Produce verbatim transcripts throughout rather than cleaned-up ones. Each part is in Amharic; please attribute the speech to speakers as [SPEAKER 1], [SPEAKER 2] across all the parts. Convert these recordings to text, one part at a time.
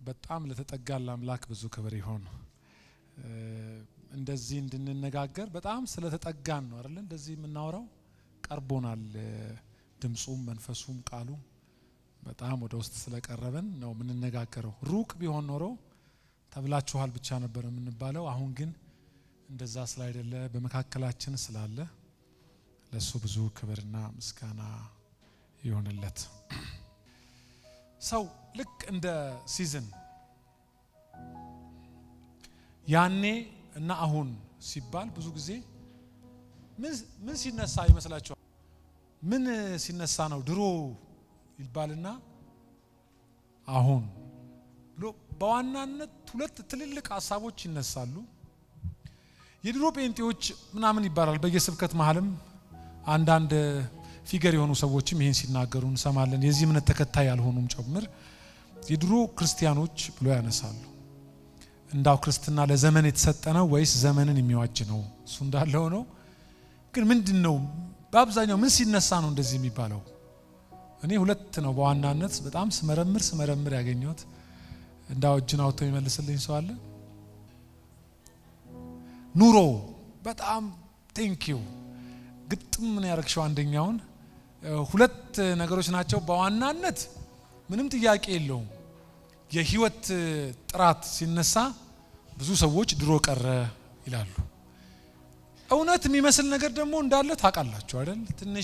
[SPEAKER 1] በጣም ለተጠጋል አምላክ ብዙ ክብር ይሁን እንደዚህ እንድንነጋገር በጣም ስለተጠጋን ነው አይደል እንደዚህ የምናወራው ቀርቦናል ድምጹም መንፈሱም ቃሉ በጣም ወደ ውስጥ ስለቀረበን ነው የምንነጋገረው ሩቅ ቢሆን ኖሮ ተብላችኋል ብቻ ነበር የምንባለው አሁን ግን እንደዛ ስላይደለ በመካከላችን ስላለ ለሱ ብዙ ክብርና ምስጋና ይሁንለት ሰው ልክ እንደ ሲዝን ያኔ እና አሁን ሲባል ብዙ ጊዜ ምን ምን ሲነሳ ይመስላችኋል ምን ሲነሳ ነው ድሮ ይባልና አሁን ብሎ በዋናነት ሁለት ትልልቅ ሐሳቦች ይነሳሉ የድሮ ጴንጤዎች ምናምን ይባላል በየስብከት መሐልም አንድ አንድ ፊገር የሆኑ ሰዎችም ይሄን ሲናገሩ እንሰማለን የዚህ እምነት ተከታይ ያልሆኑም ጭምር የድሮ ክርስቲያኖች ብሎ ያነሳሉ እንዳው ክርስትና ለዘመን የተሰጠነው ወይስ ዘመንን የሚዋጅ ነው እሱ እንዳለው ነው ግን ምንድነው በአብዛኛው ምን ሲነሳ ነው እንደዚህ የሚባለው እኔ ሁለት ነው በዋናነት በጣም ስመረምር ስመረምር ያገኘሁት እንዳው እጅን አውጥቶ ይመልስልኝ ሰው አለ ኑሮ በጣም ቴንክ ዩ ግጥም ምን ያረክሽው አንደኛውን ሁለት ነገሮች ናቸው በዋናነት ምንም ጥያቄ የለውም የህይወት ጥራት ሲነሳ ብዙ ሰዎች ድሮ ቀረ ይላሉ እውነት የሚመስል ነገር ደግሞ እንዳለ ታውቃላችሁ አይደል ትንሽ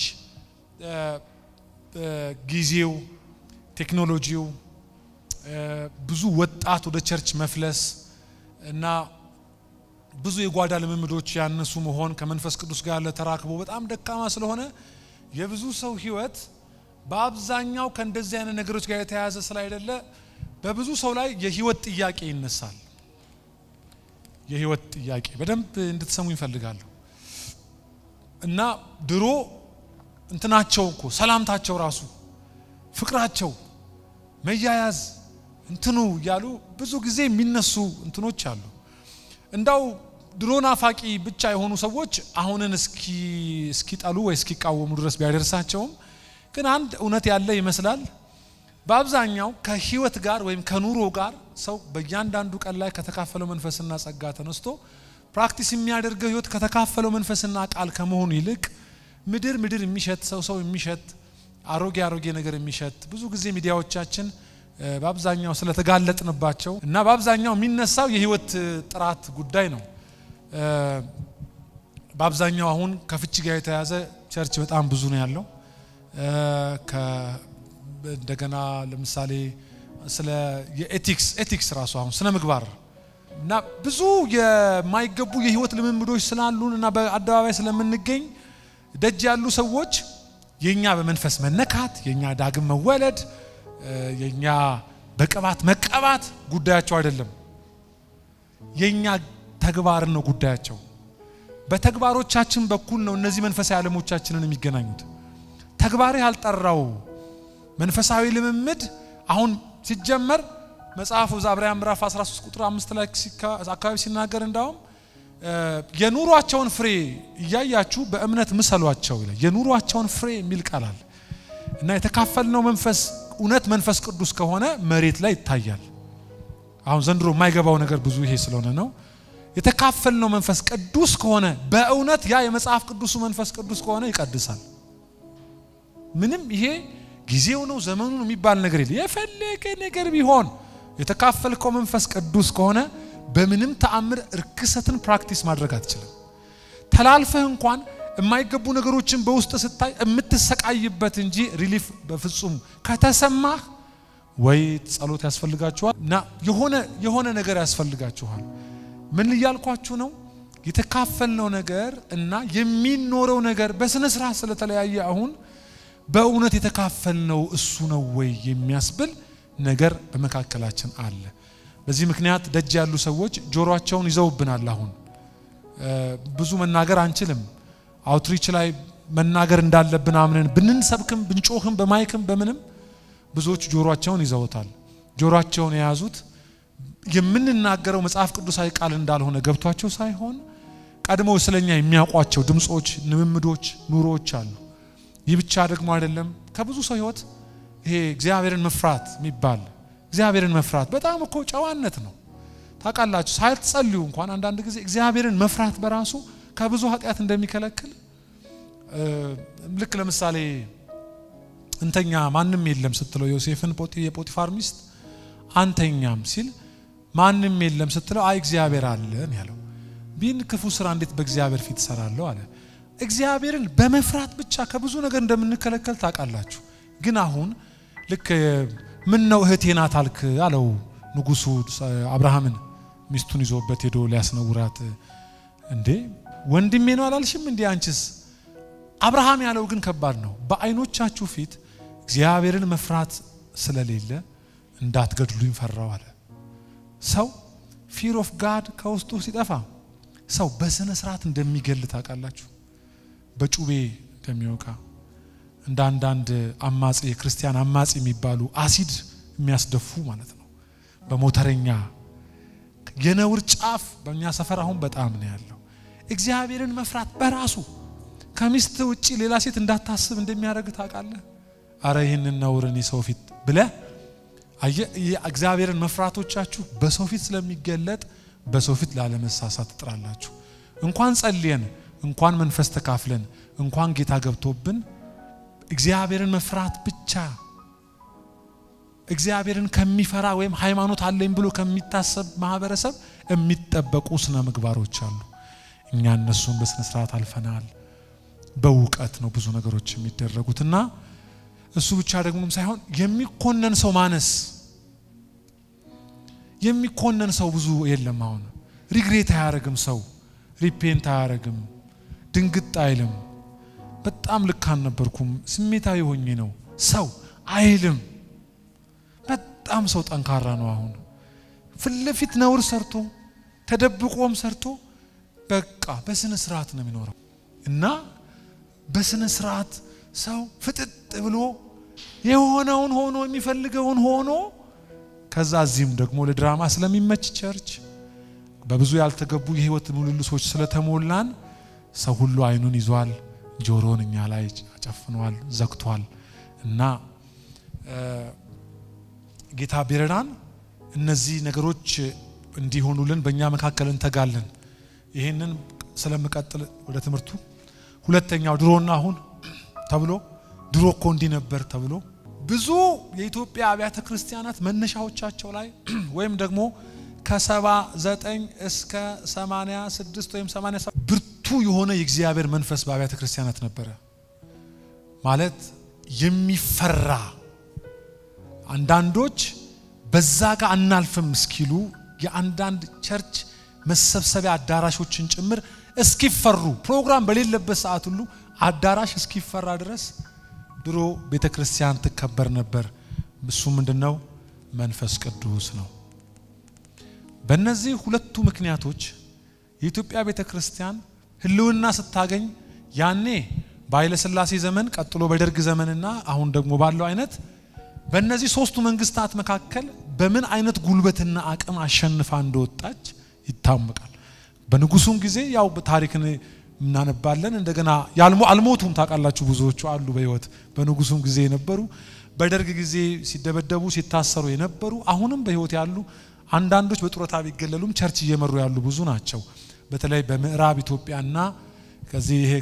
[SPEAKER 1] ጊዜው ቴክኖሎጂው ብዙ ወጣት ወደ ቸርች መፍለስ እና ብዙ የጓዳ ልምምዶች ያነሱ መሆን ከመንፈስ ቅዱስ ጋር ለተራክቦ በጣም ደካማ ስለሆነ የብዙ ሰው ህይወት በአብዛኛው ከእንደዚህ አይነት ነገሮች ጋር የተያያዘ ስላይደለ በብዙ ሰው ላይ የህይወት ጥያቄ ይነሳል የህይወት ጥያቄ በደንብ እንድትሰሙ ይፈልጋሉ እና ድሮ እንትናቸው እኮ ሰላምታቸው ራሱ ፍቅራቸው መያያዝ እንትኑ ያሉ ብዙ ጊዜ የሚነሱ እንትኖች አሉ እንዳው ድሮና ፋቂ ብቻ የሆኑ ሰዎች አሁንን እስኪ እስኪ ጣሉ ወይ እስኪ ቃወሙ ድረስ ቢያደርሳቸው ግን አንድ እውነት ያለ ይመስላል በአብዛኛው ከህይወት ጋር ወይም ከኑሮ ጋር ሰው በእያንዳንዱ ቀን ላይ ከተካፈለው መንፈስና ጸጋ ተነስቶ ፕራክቲስ የሚያደርገው ህይወት ከተካፈለው መንፈስና ቃል ከመሆኑ ይልቅ ምድር ምድር የሚሸት ሰው ሰው የሚሸት አሮጌ አሮጌ ነገር የሚሸት ብዙ ጊዜ ሚዲያዎቻችን በአብዛኛው ስለተጋለጥንባቸው እና በአብዛኛው የሚነሳው የህይወት ጥራት ጉዳይ ነው በአብዛኛው አሁን ከፍቺ ጋር የተያዘ ቸርች በጣም ብዙ ነው ያለው ከ እንደገና ለምሳሌ ስለ የኤቲክስ ኤቲክስ ራሱ አሁን ስነ ምግባር እና ብዙ የማይገቡ የህይወት ልምምዶች ስላሉና በአደባባይ ስለምንገኝ ደጅ ያሉ ሰዎች የኛ በመንፈስ መነካት የኛ ዳግም መወለድ የኛ በቅባት መቀባት ጉዳያቸው አይደለም የኛ ተግባር ነው ጉዳያቸው በተግባሮቻችን በኩል ነው እነዚህ መንፈሳዊ ዓለሞቻችንን የሚገናኙት ተግባር ያልጠራው መንፈሳዊ ልምምድ አሁን ሲጀመር መጽሐፉ ዘዕብራውያን ምዕራፍ አስራ ሶስት ቁጥር አምስት ላይ አካባቢ ሲናገር እንዳውም የኑሯቸውን ፍሬ እያያችሁ በእምነት ምሰሏቸው ይላል የኑሯቸውን ፍሬ የሚል ቃል አለ እና የተካፈልነው መንፈስ እውነት መንፈስ ቅዱስ ከሆነ መሬት ላይ ይታያል አሁን ዘንድሮ የማይገባው ነገር ብዙ ይሄ ስለሆነ ነው የተካፈልነው መንፈስ ቅዱስ ከሆነ በእውነት ያ የመጽሐፍ ቅዱሱ መንፈስ ቅዱስ ከሆነ ይቀድሳል ምንም ይሄ ጊዜው ነው ዘመኑ ነው የሚባል ነገር የለ የፈለገ ነገር ቢሆን የተካፈልከው መንፈስ ቅዱስ ከሆነ በምንም ተአምር እርክሰትን ፕራክቲስ ማድረግ አትችልም ተላልፈህ እንኳን የማይገቡ ነገሮችን በውስጥ ስታይ እምትሰቃይበት እንጂ ሪሊፍ በፍጹም ከተሰማህ ወይ ጸሎት ያስፈልጋችኋል እና የሆነ የሆነ ነገር ያስፈልጋችኋል ምን ይያልኳችሁ ነው የተካፈልነው ነገር እና የሚኖረው ነገር በስነ ስርዓት ስለተለያየ አሁን በእውነት የተካፈልነው እሱ ነው ወይ የሚያስብል ነገር በመካከላችን አለ በዚህ ምክንያት ደጅ ያሉ ሰዎች ጆሮአቸውን ይዘውብናል አሁን ብዙ መናገር አንችልም አውትሪች ላይ መናገር እንዳለብን አምነን ብንንሰብክም ብንጮህም በማይክም በምንም ብዙዎች ጆሮአቸውን ይዘውታል ጆሮአቸውን የያዙት የምንናገረው መጽሐፍ ቅዱሳዊ ቃል እንዳልሆነ ገብቷቸው ሳይሆን ቀድሞ ስለኛ የሚያውቋቸው ድምጾች ንምምዶች ኑሮዎች አሉ ይብቻ ደግሞ አይደለም ከብዙ ሰው ህይወት ይሄ እግዚአብሔርን መፍራት የሚባል እግዚአብሔርን መፍራት በጣም እኮ ጨዋነት ነው ታውቃላችሁ ሳይጸልዩ እንኳን አንዳንድ ጊዜ እግዚአብሔርን መፍራት በራሱ ከብዙ ኃጢያት እንደሚከለክል ልክ ለምሳሌ እንተኛ ማንንም የለም ስትለው ዮሴፍን ፖቲ የፖቲፋር ሚስት አንተኛም ሲል ማንንም የለም ስትለው አይ እግዚአብሔር አለን ያለው ቢን ክፉ ስራ እንዴት በእግዚአብሔር ፊት ሰራለው አለ እግዚአብሔርን በመፍራት ብቻ ከብዙ ነገር እንደምንከለከል ታውቃላችሁ ግን አሁን ልክ ምን ነው እህቴ ናት አልክ አለው ንጉሱ አብርሃምን ሚስቱን ይዞበት ሄዶ ሊያስነውራት እንዴ ወንድሜ ነው አላልሽም እንዴ አንቺስ አብርሃም ያለው ግን ከባድ ነው በአይኖቻችሁ ፊት እግዚአብሔርን መፍራት ስለሌለ እንዳትገድሉኝ ፈራው አለ ሰው fear of God ከውስጡ ሲጠፋ ሰው በስነ ስርዓት እንደሚገል ታውቃላችሁ በጩቤ እንደሚወቃ እንደ አንዳንድ አማጺ የክርስቲያን አማጺ የሚባሉ አሲድ የሚያስደፉ ማለት ነው በሞተረኛ የነውር ጫፍ በእኛ ሰፈር አሁን በጣም ነው ያለው እግዚአብሔርን መፍራት በራሱ ከሚስት ውጪ ሌላ ሴት እንዳታስብ እንደሚያደርግ ታውቃለህ አረ ይሄንን ነውርን የሰው ፊት ብለ አየ እግዚአብሔርን መፍራቶቻችሁ በሰው ፊት ስለሚገለጥ በሰው ፊት ላለመሳሳት ትጥራላችሁ እንኳን ጸልየን እንኳን መንፈስ ተካፍለን እንኳን ጌታ ገብቶብን እግዚአብሔርን መፍራት ብቻ እግዚአብሔርን ከሚፈራ ወይም ሃይማኖት አለኝ ብሎ ከሚታሰብ ማህበረሰብ የሚጠበቁ ስነ ምግባሮች አሉ እኛ እነሱን በስነ ስርዓት አልፈናል በውቀት ነው ብዙ ነገሮች የሚደረጉትና እሱ ብቻ ደግሞም ሳይሆን የሚኮነን ሰው ማነስ የሚኮነን ሰው ብዙ የለም አሁን ሪግሬት አያረግም ሰው ሪፔንት አያረግም ድንግጥ አይልም በጣም ልካን ነበርኩም ስሜታዊ ሆኜ ነው ሰው አይልም በጣም ሰው ጠንካራ ነው አሁን ፍልፊት ነውር ሰርቶ ተደብቆም ሰርቶ በቃ በስነ ስርዓት ነው የሚኖረው እና በስነ ስርዓት ሰው ፍጥጥ ብሎ የሆነውን ሆኖ የሚፈልገውን ሆኖ ከዛ እዚህም ደግሞ ለድራማ ስለሚመች ቸርች በብዙ ያልተገቡ የህይወት ሙሉልሶች ስለተሞላን ሰው ሁሉ አይኑን ይዟል ጆሮን እኛ ላይ አጨፍኗል ዘግቷል እና ጌታ ቢረዳን እነዚህ ነገሮች እንዲሆኑልን በእኛ መካከል እንተጋለን ይሄንን ስለምቀጥል ወደ ትምርቱ ሁለተኛው ድሮና አሁን ተብሎ ድሮ እኮ እንዲ ነበር ተብሎ ብዙ የኢትዮጵያ አብያተ ክርስቲያናት መነሻዎቻቸው ላይ ወይም ደግሞ ከሰባ ዘጠኝ እስከ ሰማንያ ስድስት ወይም ሰማንያ ሰባት ብርቱ የሆነ የእግዚአብሔር መንፈስ በአብያተ ክርስቲያናት ነበር ማለት የሚፈራ አንዳንዶች በዛ ጋር አናልፈም እስኪሉ የአንዳንድ ቸርች መሰብሰቢያ አዳራሾችን ጭምር እስኪፈሩ ፕሮግራም በሌለበት ሰዓት ሁሉ አዳራሽ እስኪፈራ ድረስ ድሮ ቤተክርስቲያን ተከበር ነበር እሱ ምንድነው መንፈስ ቅዱስ ነው በእነዚህ ሁለቱ ምክንያቶች የኢትዮጵያ ቤተክርስቲያን ህልውና ስታገኝ ያኔ በኃይለ ሥላሴ ዘመን ቀጥሎ በደርግ ዘመንና አሁን ደግሞ ባለው አይነት በእነዚህ ሶስቱ መንግስታት መካከል በምን አይነት ጉልበትና አቅም አሸንፋ እንደወጣች ይታመቃል በንጉሱም ጊዜ ያው ታሪክን እናነባለን እንደገና ያልሞ አልሞቱም ታውቃላችሁ ብዙዎቹ አሉ በህይወት በንጉሱም ጊዜ የነበሩ በደርግ ጊዜ ሲደበደቡ ሲታሰሩ የነበሩ አሁንም በህይወት ያሉ አንዳንዶች በጡረታ ቢገለሉም ቸርች እየመሩ ያሉ ብዙ ናቸው በተለይ በምዕራብ ኢትዮጵያና ከዚህ ይሄ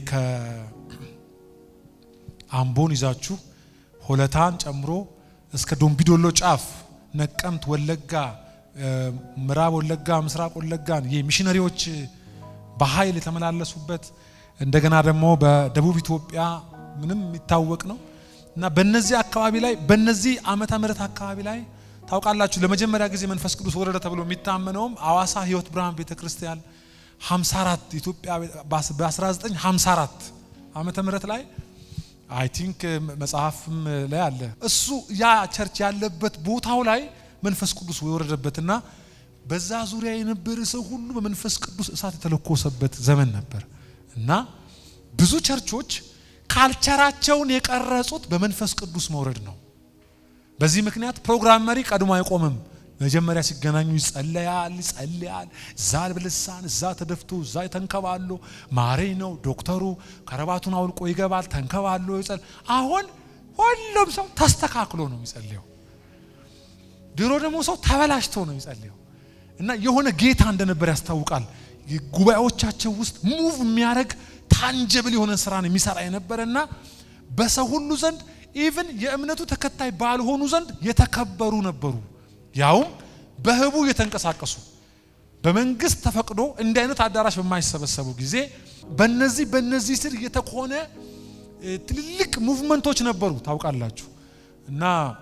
[SPEAKER 1] ከአምቦን ይዛችሁ ሆለታን ጨምሮ እስከ ዶምቢዶሎ ጫፍ ነቀምት ወለጋ ምዕራብ ወለጋ ምስራቅ ወለጋን የሚሽነሪዎች በኃይል የተመላለሱበት እንደገና ደግሞ በደቡብ ኢትዮጵያ ምንም የሚታወቅ ነው እና በእነዚህ አካባቢ ላይ በእነዚህ ዓመተ ምህረት አካባቢ ላይ ታውቃላችሁ ለመጀመሪያ ጊዜ መንፈስ ቅዱስ ወረደ ተብሎ የሚታመነውም አዋሳ ህይወት ብርሃን ቤተክርስቲያን ሃምሳ አራት ኢትዮጵያ በ1954 ዓመተ ምህረት ላይ አይ ቲንክ መጽሐፍም ላይ አለ እሱ ያ ቸርች ያለበት ቦታው ላይ መንፈስ ቅዱስ ወረደበትና በዛ ዙሪያ የነበረ ሰው ሁሉ በመንፈስ ቅዱስ እሳት የተለኮሰበት ዘመን ነበር እና ብዙ ቸርቾች ካልቸራቸውን የቀረጹት በመንፈስ ቅዱስ መውረድ ነው በዚህ ምክንያት ፕሮግራም መሪ ቀድሞ አይቆምም መጀመሪያ ሲገናኙ ይጸልያል ይጸልያል ዛል በልሳን ዛ ተደፍቶ ዛ ተንከባሎ ማሬ ነው ዶክተሩ ከረባቱን አውልቆ ይገባል ተንከባሎ ይጸል አሁን ሁሉም ሰው ተስተካክሎ ነው የሚጸልየው ድሮ ደግሞ ሰው ተበላሽቶ ነው ይጸልየው እና የሆነ ጌታ እንደነበር ያስታውቃል ጉባኤዎቻቸው ውስጥ ሙቭ የሚያረግ ታንጀብል የሆነ ስራን የሚሰራ የነበረና በሰው ሁሉ ዘንድ ኢቭን የእምነቱ ተከታይ ባልሆኑ ዘንድ የተከበሩ ነበሩ ያው በህቡ የተንቀሳቀሱ በመንግስት ተፈቅዶ እንደ አይነት አዳራሽ በማይሰበሰቡ ጊዜ በእነዚህ በእነዚህ ስር የተኮነ ትልልቅ ሙቭመንቶች ነበሩ ታውቃላችሁ እና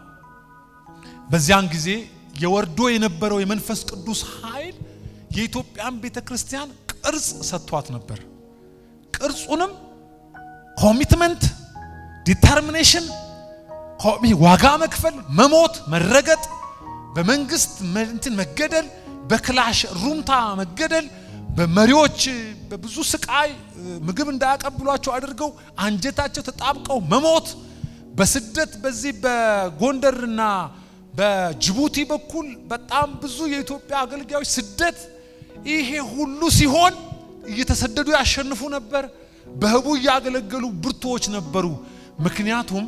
[SPEAKER 1] በዚያን ጊዜ የወርዶ የነበረው የመንፈስ ቅዱስ ኃይል የኢትዮጵያን ቤተክርስቲያን ቅርጽ ሰጥቷት ነበር ቅርጹንም ኮሚትመንት ዲተርሚኔሽን ዋጋ መክፈል መሞት መረገጥ በመንግስት እንትን መገደል በክላሽ ሩምታ መገደል በመሪዎች በብዙ ስቃይ ምግብ እንዳያቀብሏቸው አድርገው አንጀታቸው ተጣብቀው መሞት በስደት በዚህ በጎንደርና በጅቡቲ በኩል በጣም ብዙ የኢትዮጵያ አገልጋዮች ስደት ይሄ ሁሉ ሲሆን እየተሰደዱ ያሸንፉ ነበር በህቡ ያገለገሉ ብርቶች ነበሩ ምክንያቱም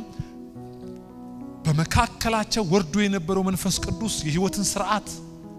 [SPEAKER 1] በመካከላቸው ወርዶ የነበረው መንፈስ ቅዱስ የህይወትን ሥርዓት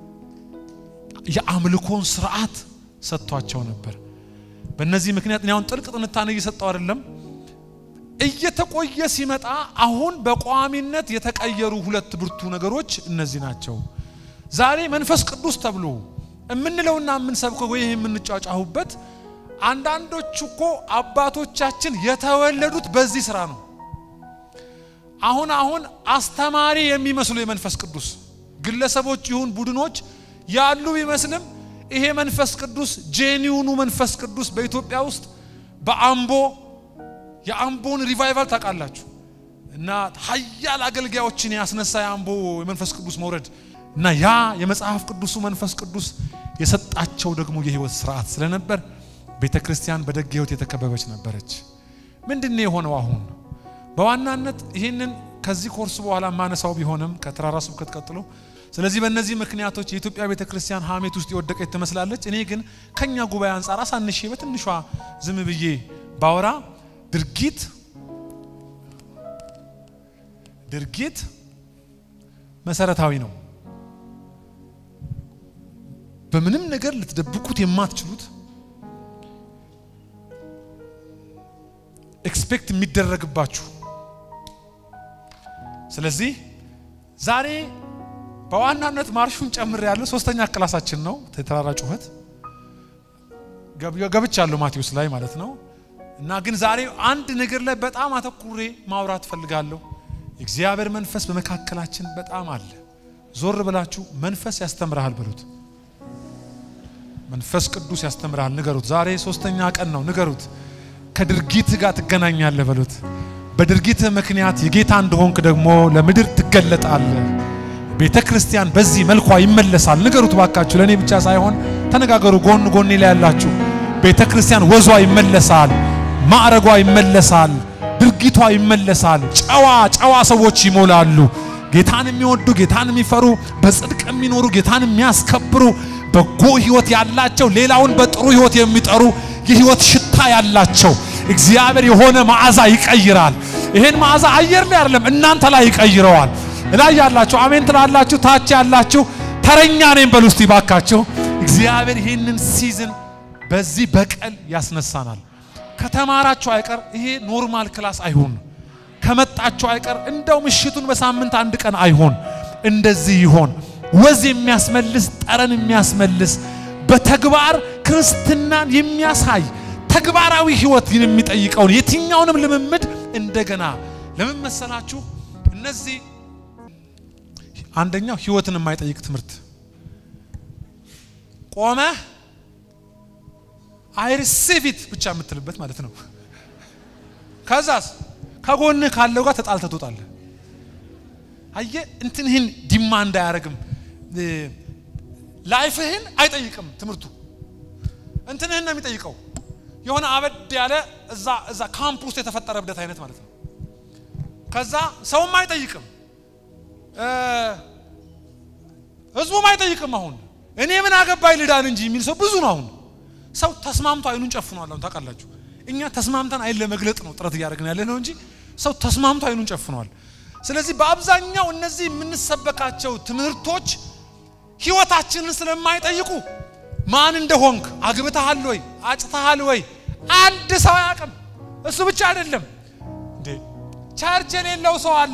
[SPEAKER 1] የአምልኮን ሥርዓት ሰጥቷቸው ነበር በእነዚህ ምክንያት ነው ጥልቅ ጥንታኔ እየሰጠው አይደለም እየተቆየ ሲመጣ አሁን በቋሚነት የተቀየሩ ሁለት ብርቱ ነገሮች እነዚህ ናቸው ዛሬ መንፈስ ቅዱስ ተብሎ እምንለውና እምንሰብከው ወይ እምንጫጫሁበት አንዳንዶቹ እኮ አባቶቻችን የተወለዱት በዚህ ስራ ነው አሁን አሁን አስተማሪ የሚመስሉ የመንፈስ ቅዱስ ግለሰቦች ይሁን ቡድኖች ያሉ ቢመስልም ይሄ መንፈስ ቅዱስ ጄኒውኑ መንፈስ ቅዱስ በኢትዮጵያ ውስጥ በአምቦ የአምቦን ሪቫይቫል ታቃላችሁ እና ኃያል አገልጋዮችን ያስነሳ የአምቦ የመንፈስ ቅዱስ መውረድ እና ያ የመጽሐፍ ቅዱሱ መንፈስ ቅዱስ የሰጣቸው ደግሞ የህይወት ሥርዓት ስለነበር ቤተክርስቲያን በደግ ህይወት የተከበበች ነበረች ምንድነው የሆነው አሁን በዋናነት ይሄንን ከዚህ ኮርስ በኋላ ማነሳው ቢሆንም ከተራራ ስብከት ቀጥሎ ስለዚህ በእነዚህ ምክንያቶች የኢትዮጵያ ቤተክርስቲያን ሐሜት ውስጥ የወደቀች ትመስላለች እኔ ግን ከኛ ጉባኤ አንፃር አሳንሼ በትንሿ ዝም ብዬ ባወራ ድርጊት ድርጊት መሰረታዊ ነው በምንም ነገር ልትደብቁት የማትችሉት ኤክስፔክት የሚደረግባችሁ ስለዚህ ዛሬ በዋናነት ማርሹን ጨምር ያለው ሶስተኛ ክላሳችን ነው ተተራራ ጩኸት ገብቻለሁ ማቴዎስ ላይ ማለት ነው እና ግን ዛሬ አንድ ነገር ላይ በጣም አተኩሬ ማውራት ፈልጋለሁ እግዚአብሔር መንፈስ በመካከላችን በጣም አለ ዞር ብላችሁ መንፈስ ያስተምራል ብሉት መንፈስ ቅዱስ ያስተምራል ንገሩት ዛሬ ሶስተኛ ቀን ነው ንገሩት ከድርጊት ጋር ትገናኛለህ ብሉት በድርጊት ምክንያት የጌታ እንደሆንክ ደግሞ ለምድር ትገለጣለህ ቤተክርስቲያን በዚህ መልኳ ይመለሳል ንገሩት ባካችሁ ለኔ ብቻ ሳይሆን ተነጋገሩ ጎን ጎን ላይ ያላችሁ ቤተክርስቲያን ወዟ ይመለሳል ማዕረጓ ይመለሳል ድርጊቷ ይመለሳል ጨዋ ጨዋ ሰዎች ይሞላሉ ጌታን የሚወዱ ጌታን የሚፈሩ በጽድቅ የሚኖሩ ጌታን የሚያስከብሩ በጎ ህይወት ያላቸው ሌላውን በጥሩ ህይወት የሚጠሩ የህይወት ሽታ ያላቸው እግዚአብሔር የሆነ መዓዛ ይቀይራል ይሄን መዓዛ አየር ላይ አይደለም እናንተ ላይ ይቀይረዋል ላይ ያላችሁ አሜን ትላላችሁ ታች ያላችሁ ተረኛ ነኝ በሉ እስቲ ባካችሁ እግዚአብሔር ይሄንን ሲዝን በዚህ በቀል ያስነሳናል ከተማራችሁ አይቀር ይሄ ኖርማል ክላስ አይሆን ከመጣችሁ አይቀር እንደው ምሽቱን በሳምንት አንድ ቀን አይሆን እንደዚህ ይሆን ወዝ የሚያስመልስ ጠረን የሚያስመልስ በተግባር ክርስትናን የሚያሳይ ተግባራዊ ህይወት የሚጠይቀው የትኛውንም ልምምድ እንደገና ለምን መሰላችሁ እነዚህ አንደኛው ህይወትን የማይጠይቅ ትምህርት ቆመ I receive it ብቻ የምትልበት ማለት ነው ከዛስ ከጎን ካለው ጋር ተጣልተህ ትወጣለህ አየ እንትንህን ዲማንድ አያረግም ላይፍህን አይጠይቅም ትምህርቱ እንትንህን ነው የሚጠይቀው የሆነ አበድ ያለ እዛ እዛ ካምፕስ የተፈጠረ ብደት አይነት ማለት ነው ከዛ ሰውም አይጠይቅም ህዝቡም አይጠይቅም አሁን እኔ ምን አገባይ ልዳን እንጂ የሚል ሰው ብዙ ነው አሁን ሰው ተስማምቶ አይኑን ጨፍኗል አሁን ታውቃላችሁ እኛ ተስማምተን አይል ለመግለጥ ነው ጥረት ያደርግን ያለ ነው እንጂ ሰው ተስማምቶ አይኑን ጨፍኗል ስለዚህ በአብዛኛው እነዚህ የምንሰበካቸው ትምህርቶች ህይወታችንን ስለማይጠይቁ ማን እንደሆንክ አግብተሃል ወይ አጭተሃል ወይ አንድ ሰው ያቀም እሱ ብቻ አይደለም እንዴ ቸርች የሌለው ሰው አለ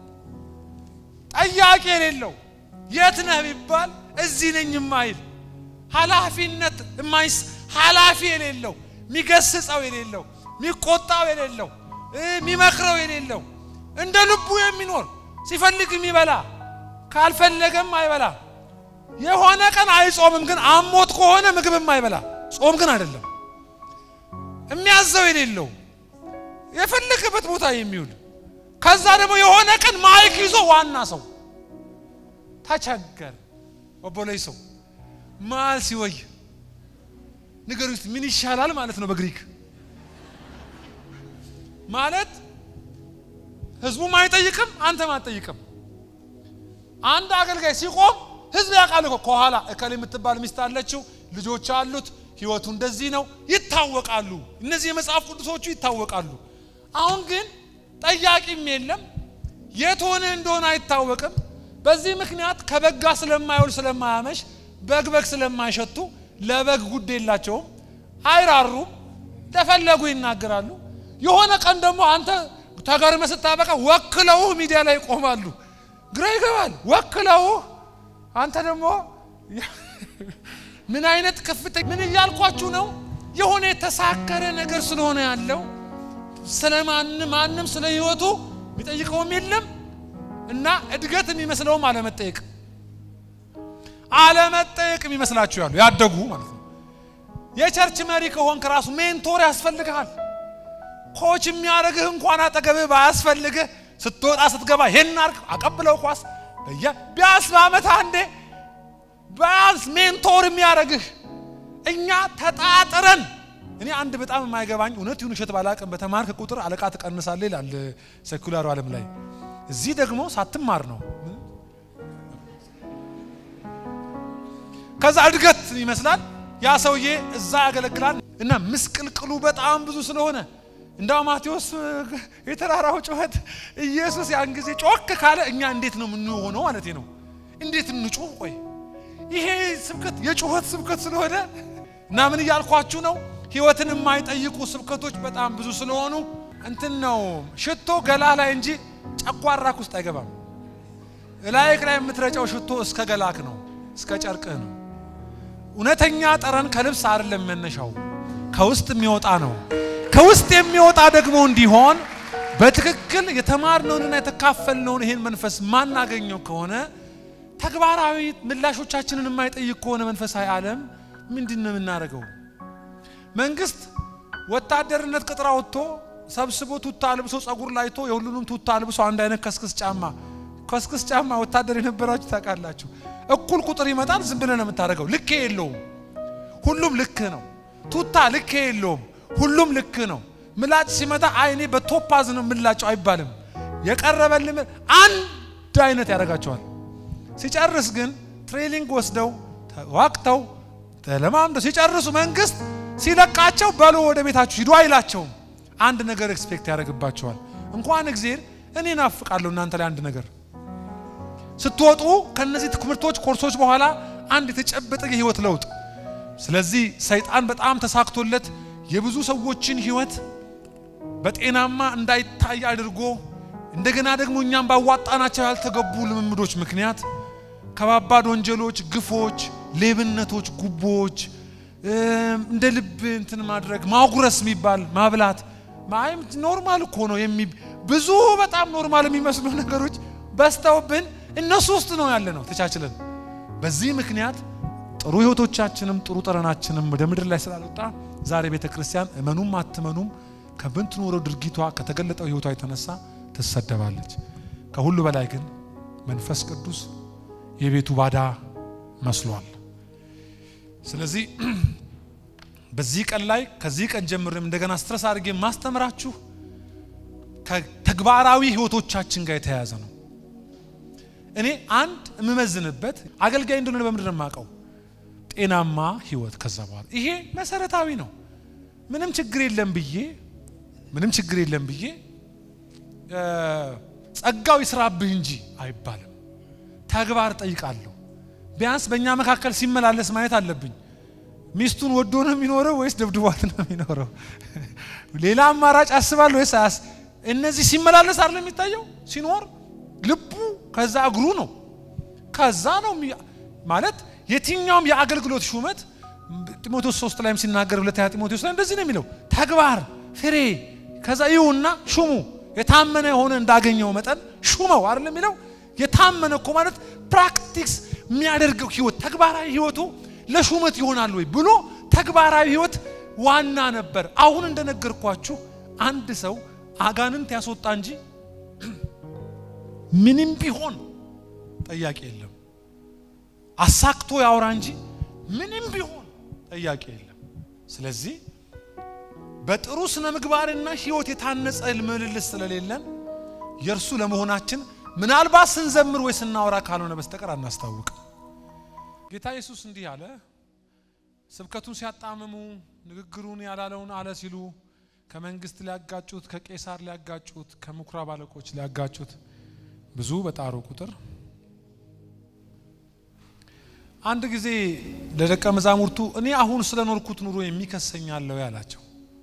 [SPEAKER 1] ጠያቂ የሌለው የት ነህ ቢባል እዚህ ነኝ የማይል ኃላፊነት የማይስ ኃላፊ የሌለው ሚገስጸው የሌለው ሚቆጣው የሌለው ሚመክረው የሌለው እንደ ልቡ የሚኖር ሲፈልግ የሚበላ ካልፈለገም አይበላ የሆነ ቀን አይጾምም ግን አሞት ከሆነ ምግብም አይበላ ጾም ግን አይደለም የሚያዘው የሌለው የፈለገበት ቦታ የሚውል ከዛ ደግሞ የሆነ ቀን ማይክ ይዞ ዋና ሰው ታቸገር ወቦለይ ሰው ማል ሲወይ ንገሩት ምን ይሻላል ማለት ነው በግሪክ ማለት ህዝቡ ማይጠይቅም አንተ ማትጠይቅም አንድ አገልጋይ ሲቆም ህዝብ ያቃል እኮ ከኋላ እከለ የምትባል ሚስት አለችው ልጆች አሉት ህይወቱ እንደዚህ ነው ይታወቃሉ እነዚህ የመጽሐፍ ቅዱሶቹ ይታወቃሉ አሁን ግን ጠያቂም የለም የቶነ እንደሆነ አይታወቅም በዚህ ምክንያት ከበጋ ስለማይውል ስለማያመሽ በግበግ ስለማይሸቱ ለበግ ጉድ የላቸውም አይራሩም ተፈለጉ ይናገራሉ የሆነ ቀን ደግሞ አንተ ተጋርመ ስታበቃ ወክለው ሚዲያ ላይ ቆማሉ ግራ ይገባል ወክለው አንተ ደግሞ ምን አይነት ከፍተ ምን ይያልኳችሁ ነው የሆነ የተሳከረ ነገር ስለሆነ ያለው ስለማን ማንንም ስለ ህይወቱ የሚጠይቀውም የለም እና እድገት የሚመስለውም አለመጠየቅ አለመጠየቅ የሚመስላችሁ ያሉ ያደጉ ማለት ነው የቸርች መሪ ከሆንክ ራሱ ሜንቶር ያስፈልጋል ኮች የሚያረግህ እንኳን አጠገብህ ባያስፈልግህ ስትወጣ ስትገባ ይሄን አርክ አቀብለው ኳስ በያ ቢያስ ባመት አንዴ ባስ ሜንቶር የሚያረግህ እኛ ተጣጥረን እኔ አንድ በጣም የማይገባኝ እውነት ይሁን እሸት ባላቀም በተማርክ ቁጥር አለቃ ተቀንሳለህ ይላል ሴኩላሩ ዓለም ላይ እዚህ ደግሞ ሳትማር ነው ከዛ እድገት ይመስላል ያ ሰውዬ እዛ ያገለግላል እና ምስቅልቅሉ በጣም ብዙ ስለሆነ እንዳው ማቴዎስ የተራራው ጩኸት ኢየሱስ ያን ጊዜ ጮክ ካለ እኛ እንዴት ነው ምን ሆነው ማለት ነው እንዴት እንጮህ ቆይ ይሄ ስብከት የጩኸት ስብከት ስለሆነ እና ምን ይያልኳችሁ ነው ህይወትን የማይጠይቁ ስብከቶች በጣም ብዙ ስለሆኑ እንትን ነው ሽቶ ገላ ላይ እንጂ ጨጓራክ ውስጥ አይገባም ላይክ ላይ የምትረጨው ሽቶ እስከ ገላክ ነው እስከ ጨርቅህ ነው እውነተኛ ጠረን ከልብስ አይደለም መነሻው ከውስጥ የሚወጣ ነው ከውስጥ የሚወጣ ደግሞ እንዲሆን በትክክል የተማርነውንና የተካፈልነውን ይሄን መንፈስ ማናገኘው ከሆነ ተግባራዊ ምላሾቻችንን የማይጠይቅ ከሆነ መንፈሳዊ ዓለም ምንድነው የምናደርገው መንግስት ወታደርነት ቅጥራ ወጥቶ ሰብስቦ ቱታ አልብሶ ጸጉር ላይቶ የሁሉንም ቱታ አልብሶ አንድ አይነት ከስክስ ጫማ ከስክስ ጫማ ወታደር የነበራችሁ ታውቃላችሁ እኩል ቁጥር ይመጣል ዝም ብለህ ነው የምታደርገው ልክ የለውም ሁሉም ልክ ነው ቱታ ልክ የለውም ሁሉም ልክ ነው ምላጭ ሲመጣ አይኔ በቶፓዝ ነው ምላጭው አይባልም የቀረበልም አንድ አይነት ያደርጋቸዋል ሲጨርስ ግን ትሬኒንግ ወስደው ተዋቅተው ተለማምደው ሲጨርሱ መንግስት ሲለቃቸው ባሉ ወደ ቤታችሁ ሂዱ አይላቸው አንድ ነገር ኤክስፔክት ያደርግባቸዋል እንኳን እግዚአብሔር እኔ ናፍቃለሁ እናንተ ላይ አንድ ነገር ስትወጡ ከነዚህ ትምህርቶች ኮርሶች በኋላ አንድ የተጨበጠ የህይወት ለውጥ ስለዚህ ሰይጣን በጣም ተሳክቶለት የብዙ ሰዎችን ህይወት በጤናማ እንዳይታይ አድርጎ እንደገና ደግሞ እኛም ባዋጣናቸው ያልተገቡ ልምምዶች ምክንያት ከባባድ ወንጀሎች ግፎች ሌብነቶች ጉቦች እንደ ልብ እንትን ማድረግ ማጉረስ የሚባል ማብላት ማይም ኖርማል እኮ ነው የሚ ብዙ በጣም ኖርማል የሚመስሉ ነገሮች በስተውብን እነሱ ውስጥ ነው ያለ ነው ተቻችለን በዚህ ምክንያት ጥሩ ህይወቶቻችንም ጥሩ ጠረናችንም ወደ ምድር ላይ ስላልወጣ ዛሬ ቤተክርስቲያን እመኑም አትመኑም ከብንትኖረው ድርጊቷ ከተገለጠው ህይወቷ የተነሳ ተሰደባለች ከሁሉ በላይ ግን መንፈስ ቅዱስ የቤቱ ባዳ መስሏል ስለዚህ በዚህ ቀን ላይ ከዚህ ቀን ጀምረን እንደገና ስትረስ አድርጌ ማስተምራችሁ ከተግባራዊ ህይወቶቻችን ጋር የተያያዘ ነው እኔ አንድ እመመዝንበት አገልጋይ እንደሆነ በመድረም ማቀው ጤናማ ህይወት ከዛ በኋላ ይሄ መሰረታዊ ነው ምንም ችግር የለም ብዬ ምንም ችግር የለም ብዬ ጸጋው ይስራብህ እንጂ አይባልም ተግባር ጠይቃለሁ ቢያንስ በእኛ መካከል ሲመላለስ ማየት አለብኝ ሚስቱን ወዶ ነው የሚኖረው ወይስ ደብድቧት ነው የሚኖረው ሌላ አማራጭ አስባለሁ ወይስ አስ እነዚህ ሲመላለስ አይደል የሚታየው ሲኖር ልቡ ከዛ እግሩ ነው ከዛ ነው ማለት የትኛውም የአገልግሎት ሹመት ጢሞቴዎስ ሶስት ላይም ሲናገር ሁለተኛ ጢሞቴዎስ ላይ እንደዚህ ነው የሚለው ተግባር ፍሬ ከዛ ይሁንና ሹሙ የታመነ የሆነ እንዳገኘው መጠን ሹመው አይደል የሚለው የታመነ እኮ ማለት ፕራክቲክስ የሚያደርገው ህይወት ተግባራዊ ህይወቱ ለሹመት ይሆናል ወይ ብሎ ተግባራዊ ህይወት ዋና ነበር አሁን እንደነገርኳችሁ አንድ ሰው አጋንንት ያስወጣ እንጂ ምንም ቢሆን ጠያቂ የለም አሳክቶ ያወራ እንጂ ምንም ቢሆን ጠያቂ የለም ስለዚህ በጥሩ ስነ ምግባርና ህይወት የታነጸ ምልልስ ስለሌለን የርሱ ለመሆናችን ምናልባት ስንዘምር ወይ ስናወራ ካልሆነ በስተቀር አናስታውቅ ጌታ ኢየሱስ እንዲህ አለ ስብከቱን ሲያጣመሙ ንግግሩን ያላለውን አለ ሲሉ ከመንግስት ሊያጋጩት ከቄሳር ሊያጋጩት ከምኩራብ አለቆች ሊያጋጩት ብዙ በጣሩ ቁጥር አንድ ጊዜ ለደቀ መዛሙርቱ እኔ አሁን ስለኖርኩት ኑሮ የሚከሰኛለው ያላቸው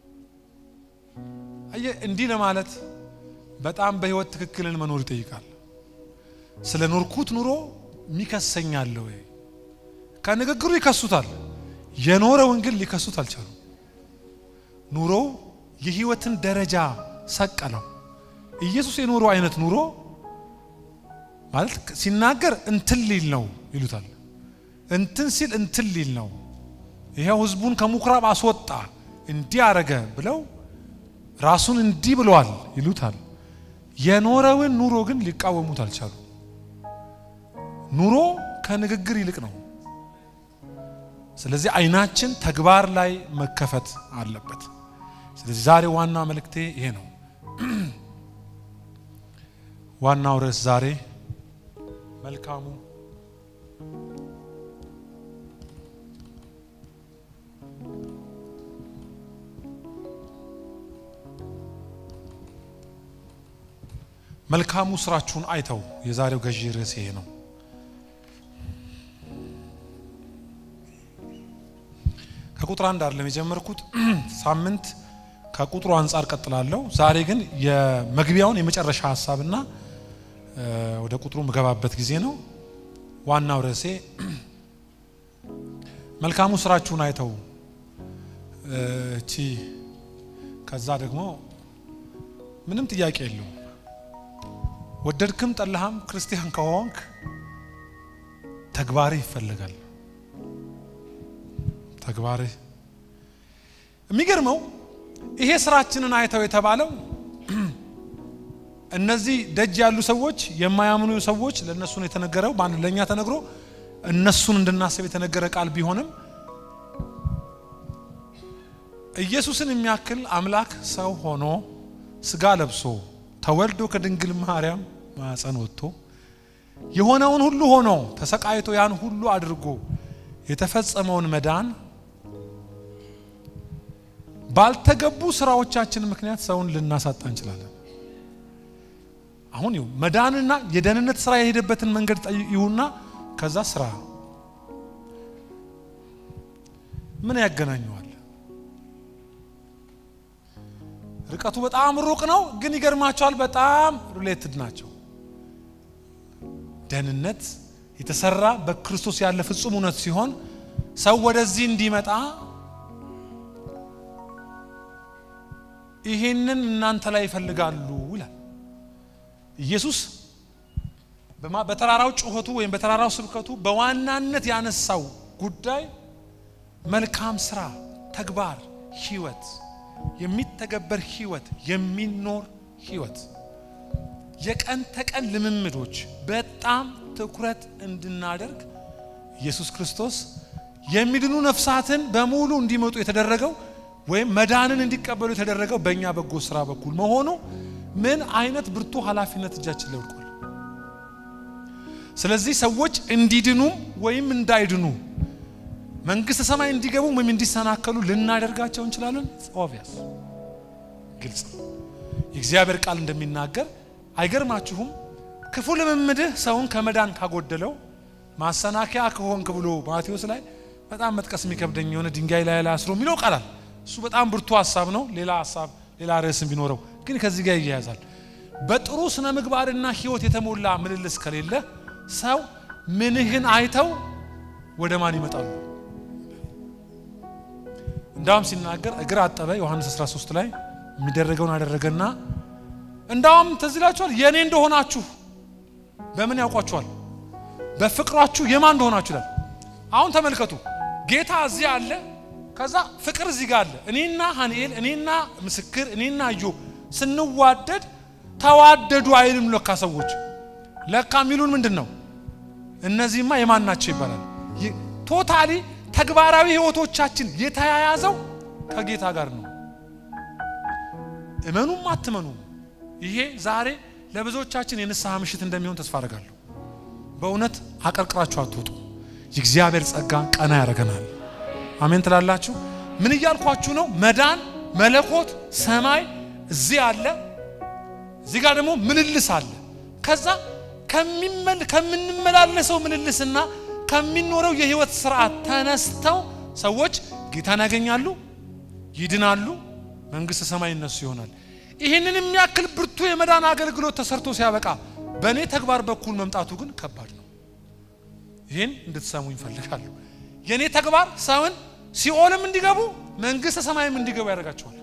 [SPEAKER 1] አየ እንዲህ ለማለት በጣም በህይወት ትክክልን መኖር ይጠይቃል ስለኖርኩት ኑሮ የሚከሰኛለው ከንግግሩ ይከሱታል የኖረውን ግን ሊከሱት አልቻሉ ኑሮው የህይወትን ደረጃ ሰቀለው ኢየሱስ የኖረው አይነት ኑሮ ማለት ሲናገር እንትን ሊል ነው ይሉታል እንትን ሲል እንትን ሊል ነው ይሄው ህዝቡን ከሙክራብ አስወጣ እንዲህ አረገ ብለው ራሱን እንዲህ ብለዋል ይሉታል የኖረውን ኑሮ ግን ሊቃወሙት አልቻሉ ኑሮ ከንግግር ይልቅ ነው ስለዚህ አይናችን ተግባር ላይ መከፈት አለበት ስለዚህ ዛሬ ዋና መልእክቴ ይሄ ነው ዋናው ርዕስ ዛሬ መልካሙ መልካሙ ስራችሁን አይተው የዛሬው ገዢ ርዕስ ይሄ ነው ከቁጥር አንድ አይደለም የጀመርኩት ሳምንት ከቁጥሩ አንፃር ቀጥላለሁ ዛሬ ግን የመግቢያውን የመጨረሻ ሐሳብና ወደ ቁጥሩ መገባበት ጊዜ ነው ዋናው ርዕሴ መልካሙ ስራችሁን አይተው እቺ ከዛ ደግሞ ምንም ጥያቄ የለው ወደድክም ጠላህም ክርስቲያን ከሆንክ ተግባር ይፈልጋል ተግባር የሚገርመው ይሄ ስራችንን አይተው የተባለው እነዚህ ደጅ ያሉ ሰዎች የማያምኑ ሰዎች ለነሱ ነው የተነገረው ባን ለኛ ተነግሮ እነሱን እንድናስብ የተነገረ ቃል ቢሆንም ኢየሱስን የሚያክል አምላክ ሰው ሆኖ ስጋ ለብሶ ተወልዶ ከድንግል ማርያም ማፀን ወጥቶ የሆነውን ሁሉ ሆኖ ተሰቃይቶ ያን ሁሉ አድርጎ የተፈጸመውን መዳን ባልተገቡ ስራዎቻችን ምክንያት ሰውን ልናሳጣ እንችላለን አሁን ይው መዳንና የደህንነት ስራ የሄደበትን መንገድ ጠይዩና ከዛ ስራ ምን ያገናኘዋል ርቀቱ በጣም ሩቅ ነው ግን ይገርማቸዋል በጣም ሪሌትድ ናቸው ደህንነት የተሰራ በክርስቶስ ያለ ፍጹም እውነት ሲሆን ሰው ወደዚህ እንዲመጣ ይሄንን እናንተ ላይ ይፈልጋሉ ይላል ኢየሱስ በተራራው ጩኸቱ ወይም በተራራው ስብከቱ በዋናነት ያነሳው ጉዳይ መልካም ስራ ተግባር ህይወት የሚተገበር ህይወት የሚኖር ህይወት የቀን ተቀን ልምምዶች በጣም ትኩረት እንድናደርግ ኢየሱስ ክርስቶስ የሚድኑ ነፍሳትን በሙሉ እንዲመጡ የተደረገው ወይም መዳንን እንዲቀበሉ የተደረገው በእኛ በጎ ስራ በኩል መሆኑ ምን አይነት ብርቱ ኃላፊነት እጃችን ላይ ወድቋል ስለዚህ ሰዎች እንዲድኑ ወይም እንዳይድኑ መንግስተ ሰማይ እንዲገቡ ወይም እንዲሰናከሉ ልናደርጋቸው እንችላለን ኦብቪየስ ግልጽ የእግዚአብሔር ቃል እንደሚናገር አይገርማችሁም ክፉ ልምምድህ ሰውን ከመዳን ካጎደለው ማሰናከያ ከሆንክ ብሎ ማቴዎስ ላይ በጣም መጥቀስ የሚከብደኝ የሆነ ድንጋይ ላይ ላይ አስሮ የሚለው ቃል እሱ በጣም ብርቱ ሐሳብ ነው ሌላ ሐሳብ ሌላ ርዕስም ቢኖረው ግን ከዚህ ጋር ይያያዛል በጥሩ ስነ ምግባርና ህይወት የተሞላ ምልልስ ከሌለ ሰው ምንህን አይተው ወደ ማን ይመጣሉ እንዳውም ሲናገር እግር አጠበ ዮሐንስ አስራ ሶስት ላይ የሚደረገውን አደረገና እንዳውም ተዝላችኋል የኔ እንደሆናችሁ በምን ያውቋችኋል በፍቅራችሁ የማን እንደሆናችሁ ይላል አሁን ተመልከቱ ጌታ እዚህ አለ ከዛ ፍቅር እዚህ ጋር አለ እኔና ሐንኤል እኔና ምስክር እኔና ኢዮብ ስንዋደድ ተዋደዱ አይልም ለካ ሰዎች ለካ ሚሉን ምንድነው እነዚህማ የማን ናቸው ይባላል ቶታሊ ተግባራዊ ህይወቶቻችን የተያያዘው ከጌታ ጋር ነው እመኑም አትመኑ ይሄ ዛሬ ለብዙዎቻችን የንስሐ ምሽት እንደሚሆን ተስፋ አደርጋለሁ በእውነት አቀርቅራችሁ አትወጡ የእግዚአብሔር ጸጋ ቀና ያረጋናል አሜን ትላላችሁ ምን ይያልኳችሁ ነው መዳን መለኮት ሰማይ እዚህ አለ እዚህ ጋር ደግሞ ምልልስ አለ ከዛ ከሚመል ከመንመላለሰው ምልልስና ከሚኖረው የህይወት ስርዓት ተነስተው ሰዎች ጌታን ያገኛሉ ይድናሉ መንግስተ ሰማይ እነሱ ይሆናል ይሄንን የሚያክል ብርቱ የመዳን አገልግሎት ተሰርቶ ሲያበቃ በኔ ተግባር በኩል መምጣቱ ግን ከባድ ነው ይሄን እንድትሰሙ ይፈልጋሉ የኔ ተግባር ሰውን ሲኦልም እንዲገቡ መንግስተ ሰማይም እንዲገቡ ያደርጋቸዋል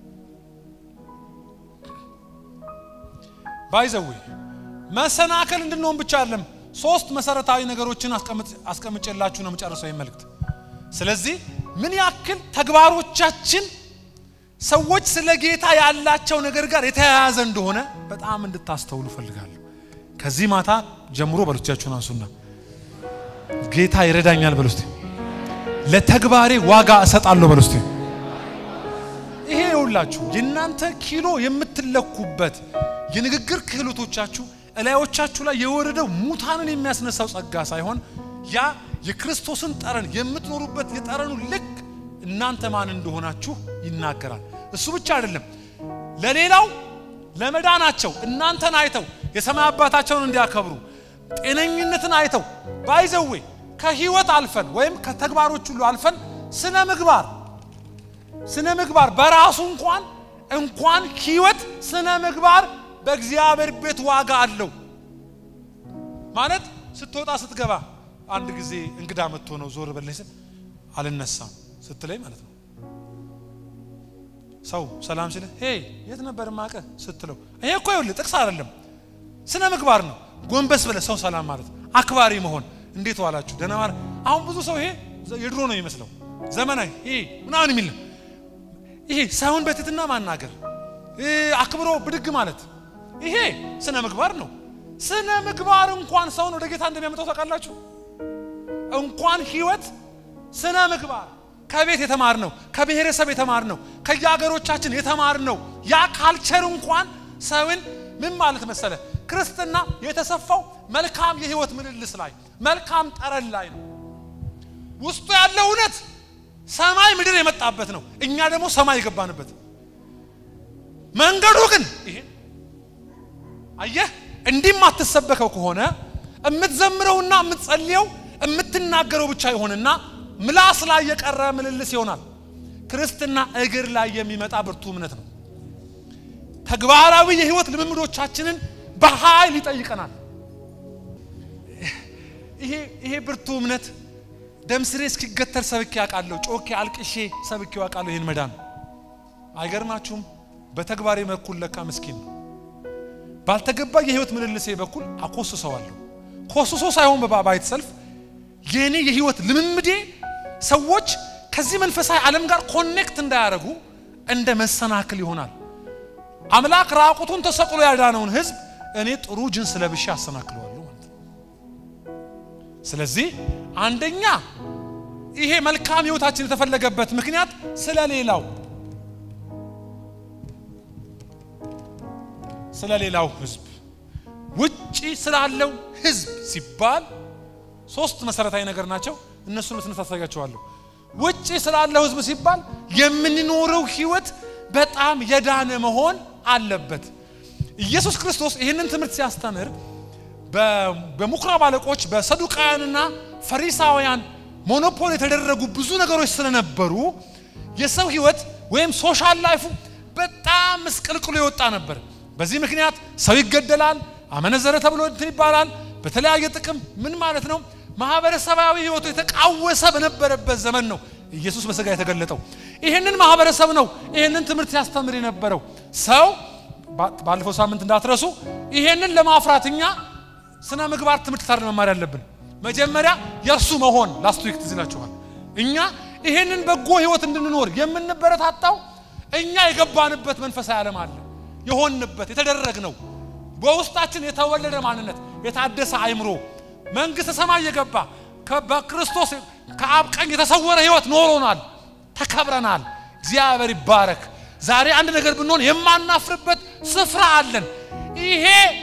[SPEAKER 1] ባይዘው መሰናከል እንድንሆን ብቻ አይደለም ሶስት መሰረታዊ ነገሮችን አስቀምጥ አስቀምጬላችሁ ነው መጨረሻው ይመልክት ስለዚህ ምን ያክል ተግባሮቻችን ሰዎች ስለ ጌታ ያላቸው ነገር ጋር የተያያዘ እንደሆነ በጣም እንድታስተውሉ ፈልጋለሁ ከዚህ ማታ ጀምሮ በሉቻችሁን አንሱና ጌታ ይረዳኛል በሉስቲ ለተግባሬ ዋጋ እሰጣለሁ በሉስቲ ይሄ ይውላችሁ የናንተ ኪሎ የምትለኩበት የንግግር ክህሎቶቻችሁ እላዮቻችሁ ላይ የወረደው ሙታንን የሚያስነሳው ጸጋ ሳይሆን ያ የክርስቶስን ጠረን የምትኖሩበት የጠረኑ ልክ እናንተ ማን እንደሆናችሁ ይናገራል እሱ ብቻ አይደለም ለሌላው ለመዳናቸው እናንተን አይተው የሰማይ አባታቸውን እንዲያከብሩ ጤነኝነትን አይተው ባይዘው ከህይወት አልፈን ወይም ከተግባሮች ሁሉ አልፈን ስነ ምግባር ስነ ምግባር በራሱ እንኳን እንኳን ህይወት ስነ ምግባር በእግዚአብሔር ቤት ዋጋ አለው ማለት ስትወጣ ስትገባ አንድ ጊዜ እንግዳ መጥቶ ነው ዞር በለሽ አልነሳም ስትለይ ማለት ነው ሰው ሰላም ሲል ሄይ የት ነበር ማቀ ስትለው ይሄ እኮ ይኸውልህ ጥቅስ አይደለም ስነ ምግባር ነው ጎንበስ ብለ ሰው ሰላም ማለት አክባሪ መሆን እንዴት ዋላችሁ ደና ማለት አሁን ብዙ ሰው ይሄ የድሮ ነው የሚመስለው ዘመናዊ ይሄ ምናምን የሚል ይሄ ሰውን በትትና ማናገር አክብሮ ብድግ ማለት ይሄ ስነ ምግባር ነው ስነ ምግባር እንኳን ሰውን ወደ ጌታ እንደሚያመጣው ታውቃላችሁ እንኳን ህይወት ስነ ምግባር ከቤት የተማርነው ከብሔረሰብ የተማርነው ከያገሮቻችን የተማርነው ያ ካልቸር እንኳን ሰውን ምን ማለት መሰለ ክርስትና የተሰፋው መልካም የህይወት ምልልስ ላይ መልካም ጠረን ላይ ነው ውስጡ ያለው እውነት ሰማይ ምድር የመጣበት ነው እኛ ደግሞ ሰማይ የገባንበት መንገዱ ግን ይሄ አየህ እንዲም አትሰበከው ከሆነ እምትዘምረውና እምትጸልየው እምትናገረው ብቻ ይሆንና ምላስ ላይ የቀረ ምልልስ ይሆናል ክርስትና እግር ላይ የሚመጣ ብርቱ እምነት ነው ተግባራዊ የህይወት ልምምዶቻችንን በኃይል ይጠይቀናል ይሄ ይሄ ብርቱ እምነት ደምስሬ እስኪገተር ሰብኬ ያቃለው ጮኬ አልቅሼ ሰብኬ ያቃለው ይሄን መዳን አይገርማችሁም በተግባሬ መኩል ለካ ምስኪን ነው ባልተገባ የህይወት ምልልሴ በኩል አቆስሰዋለሁ ኮስሶ ሳይሆን በባባይት ሰልፍ የኔ የህይወት ልምምዴ ሰዎች ከዚህ መንፈሳዊ ዓለም ጋር ኮኔክት እንዳያረጉ እንደ መሰናክል ይሆናል አምላክ ራቁቱን ተሰቅሎ ያዳነውን ህዝብ እኔ ጥሩ ጅንስ ለብሼ አሰናክለዋለሁ ማለት ስለዚህ አንደኛ ይሄ መልካም ህይወታችን የተፈለገበት ምክንያት ስለሌላው ስለሌላው ህዝብ ውጪ ስላለው ህዝብ ሲባል ሶስት መሰረታዊ ነገር ናቸው እነሱን ተነሳሳያቸዋለሁ ውጪ ስላለው ህዝብ ሲባል የምንኖረው ህይወት በጣም የዳነ መሆን አለበት ኢየሱስ ክርስቶስ ይሄንን ትምህርት ሲያስተምር በምኩራብ አለቆች በሰዱቃውያንና ፈሪሳውያን ሞኖፖል የተደረጉ ብዙ ነገሮች ስለነበሩ የሰው ህይወት ወይም ሶሻል ላይፉ በጣም መስቀልቅሎ ይወጣ ነበር በዚህ ምክንያት ሰው ይገደላል አመነዘረ ተብሎ እንትን ይባላል በተለያየ ጥቅም ምን ማለት ነው ማህበረሰባዊ ህይወቱ የተቃወሰ በነበረበት ዘመን ነው ኢየሱስ በስጋ የተገለጠው ይሄንን ማህበረሰብ ነው ይሄንን ትምህርት ያስተምር የነበረው ሰው ባለፈው ሳምንት እንዳትረሱ ይሄንን ለማፍራትኛ ስነ ምግባር ትምህርት ታር መማር ያለብን መጀመሪያ የርሱ መሆን ላስት ዊክ ትዝላችኋል እኛ ይሄንን በጎ ህይወት እንድንኖር የምንበረታታው እኛ የገባንበት መንፈሳዊ ዓለም አለ የሆንበት የተደረግነው በውስጣችን የተወለደ ማንነት የታደሰ አይምሮ መንግስተ ሰማይ የገባ በክርስቶስ ከአብ ቀኝ የተሰወረ ህይወት ኖሮናል ተከብረናል እግዚአብሔር ይባረክ ዛሬ አንድ ነገር ብንሆን የማናፍርበት ስፍራ አለን ይሄ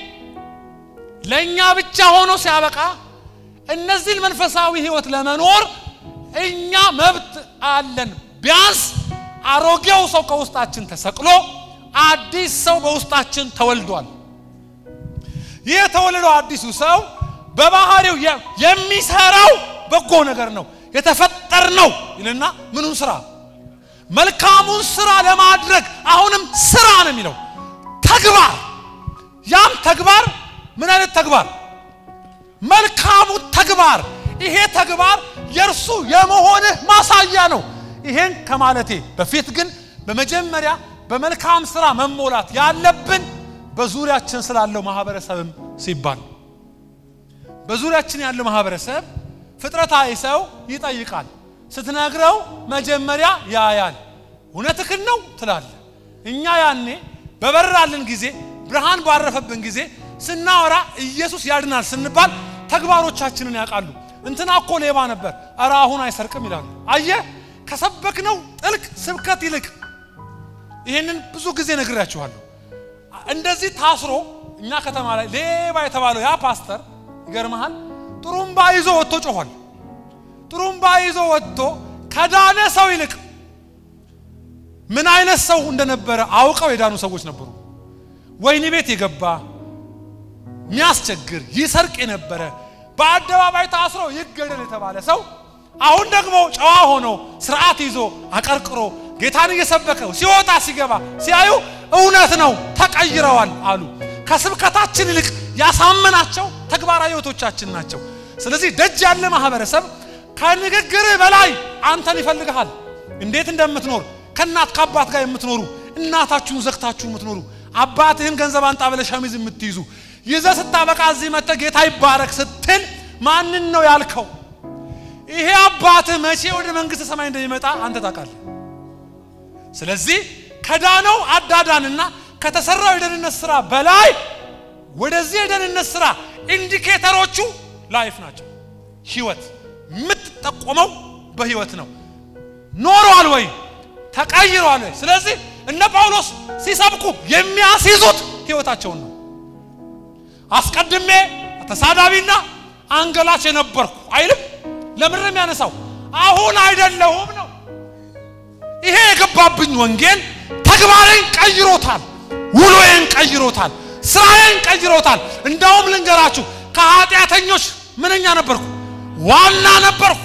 [SPEAKER 1] ለኛ ብቻ ሆኖ ሲያበቃ እነዚህ መንፈሳዊ ህይወት ለመኖር እኛ መብት አለን ቢያንስ አሮጌው ሰው ከውስጣችን ተሰቅሎ አዲስ ሰው በውስጣችን ተወልዷል ይሄ ተወለደው አዲሱ ሰው በባህሪው የሚሰራው በጎ ነገር ነው የተፈጠረ ነው ይልና ምኑን ስራ መልካሙን ስራ ለማድረግ አሁንም ስራ ነው የሚለው ተግባር ያም ተግባር ምን አይነት ተግባር መልካሙ ተግባር ይሄ ተግባር የርሱ የመሆንህ ማሳያ ነው ይሄን ከማለቴ በፊት ግን በመጀመሪያ በመልካም ስራ መሞላት ያለብን በዙሪያችን ስላለው ማህበረሰብም ሲባል በዙሪያችን ያለው ማህበረሰብ ፍጥረታዊ ሰው ይጠይቃል ስትነግረው መጀመሪያ ያያል እውነትህን ነው ትላለህ እኛ ያኔ በበራልን ጊዜ ብርሃን ባረፈብን ጊዜ ስናወራ ኢየሱስ ያድናል ስንባል ተግባሮቻችንን ያቃሉ እንትና እኮ ሌባ ነበር አራ አሁን አይሰርቅም ይላሉ አየ ከሰበክነው ጥልቅ ስብከት ይልቅ ይሄንን ብዙ ጊዜ ነግራችኋለሁ እንደዚህ ታስሮ እኛ ከተማ ላይ ሌባ የተባለው ያ ፓስተር ይገርማል ጥሩምባ ይዞ ወጥቶ ጮኋል ጥሩምባ ይዞ ወጥቶ ከዳነ ሰው ይልቅ ምን አይነት ሰው እንደነበረ አውቀው የዳኑ ሰዎች ነበሩ ወይኒ ቤት የገባ ሚያስቸግር ይሰርቅ የነበረ በአደባባይ ታስሮ ይገደል የተባለ ሰው አሁን ደግሞ ጨዋ ሆኖ ስርዓት ይዞ አቀርቅሮ ጌታን እየሰበከው ሲወጣ ሲገባ ሲያዩ እውነት ነው ተቀይረዋል አሉ ከስብከታችን ይልቅ ያሳመናቸው ተግባራዊ ህይወቶቻችን ናቸው ስለዚህ ደጅ ያለ ማህበረሰብ ከንግግር በላይ አንተን ይፈልጋል እንዴት እንደምትኖር ከናት ከአባት ጋር የምትኖሩ እናታችሁን ዘክታችሁ የምትኖሩ አባትህን ገንዘብ አንጣ ብለህ ሸሚዝ የምትይዙ ይዘህ ስታበቃ እዚህ መጥተህ ጌታ ይባረክ ስትል ማንን ነው ያልከው ይሄ አባትህ መቼ ወደ መንግስተ ሰማይ እንደሚመጣ አንተ ታውቃለህ ስለዚህ ከዳነው አዳዳንና ከተሰራው የደህንነት ስራ በላይ ወደዚህ የደህንነት ስራ ኢንዲኬተሮቹ ላይፍ ናቸው ህይወት የምትጠቆመው በህይወት ነው ኖሯል ወይ ተቀይሯል ወይ ስለዚህ እነ ጳውሎስ ሲሰብኩ የሚያስይዙት ህይወታቸውን ነው አስቀድሜ ተሳዳቢና አንገላች የነበርኩ አይልም ለምንም ያነሳው አሁን አይደለሁም ነው ይሄ የገባብኝ ወንጌል ተግባሬን ቀይሮታል ውሎዬን ቀይሮታል ስራዬን ቀይሮታል እንዳውም ልንገራችሁ ከኃጢያተኞች ምንኛ ነበርኩ ዋና ነበርኩ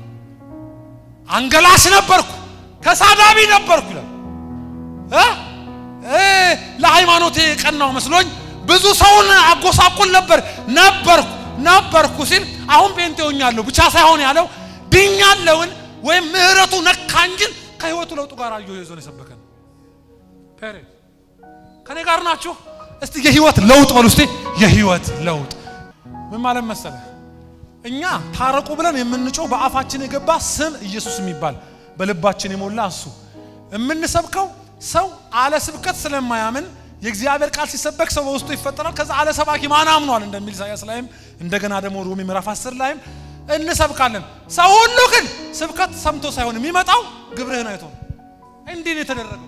[SPEAKER 1] አንገላች ነበርኩ ተሳዳቢ ነበርኩ እ እ ለሃይማኖቴ ቀናው መስሎኝ ብዙ ሰውን አጎሳቁል ነበር ነበርኩ ነበርኩ ሲል አሁን ጴንጤውኛለሁ ብቻ ሳይሆን ያለው ድኛለውን ወይ ምህረቱ ነካንጂ ከህይወቱ ለውጡ ጋር አዩ ይዞን የሰበከን ፐሬ ከኔ ጋር ናችሁ እስቲ የህይወት ለውጥ በሉ እስቲ የህይወት ለውጥ ምን ማለት መሰለ እኛ ታረቁ ብለን የምንጮህ በአፋችን የገባ ስም ኢየሱስ የሚባል በልባችን የሞላ እሱ የምንሰብከው ሰው አለ ስብከት ስለማያምን የእግዚአብሔር ቃል ሲሰበክ ሰው በውስጡ ይፈጠራል ከዛ አለ ሰባኪ ማን አምኗል እንደሚል ኢሳይያስ ላይም እንደገና ደግሞ ሮሜ ምዕራፍ አስር ላይም እንሰብካለን ሰው ሁሉ ግን ስብከት ሰምቶ ሳይሆን የሚመጣው ግብርህን አይቶ እንዴ ነው የተደረገው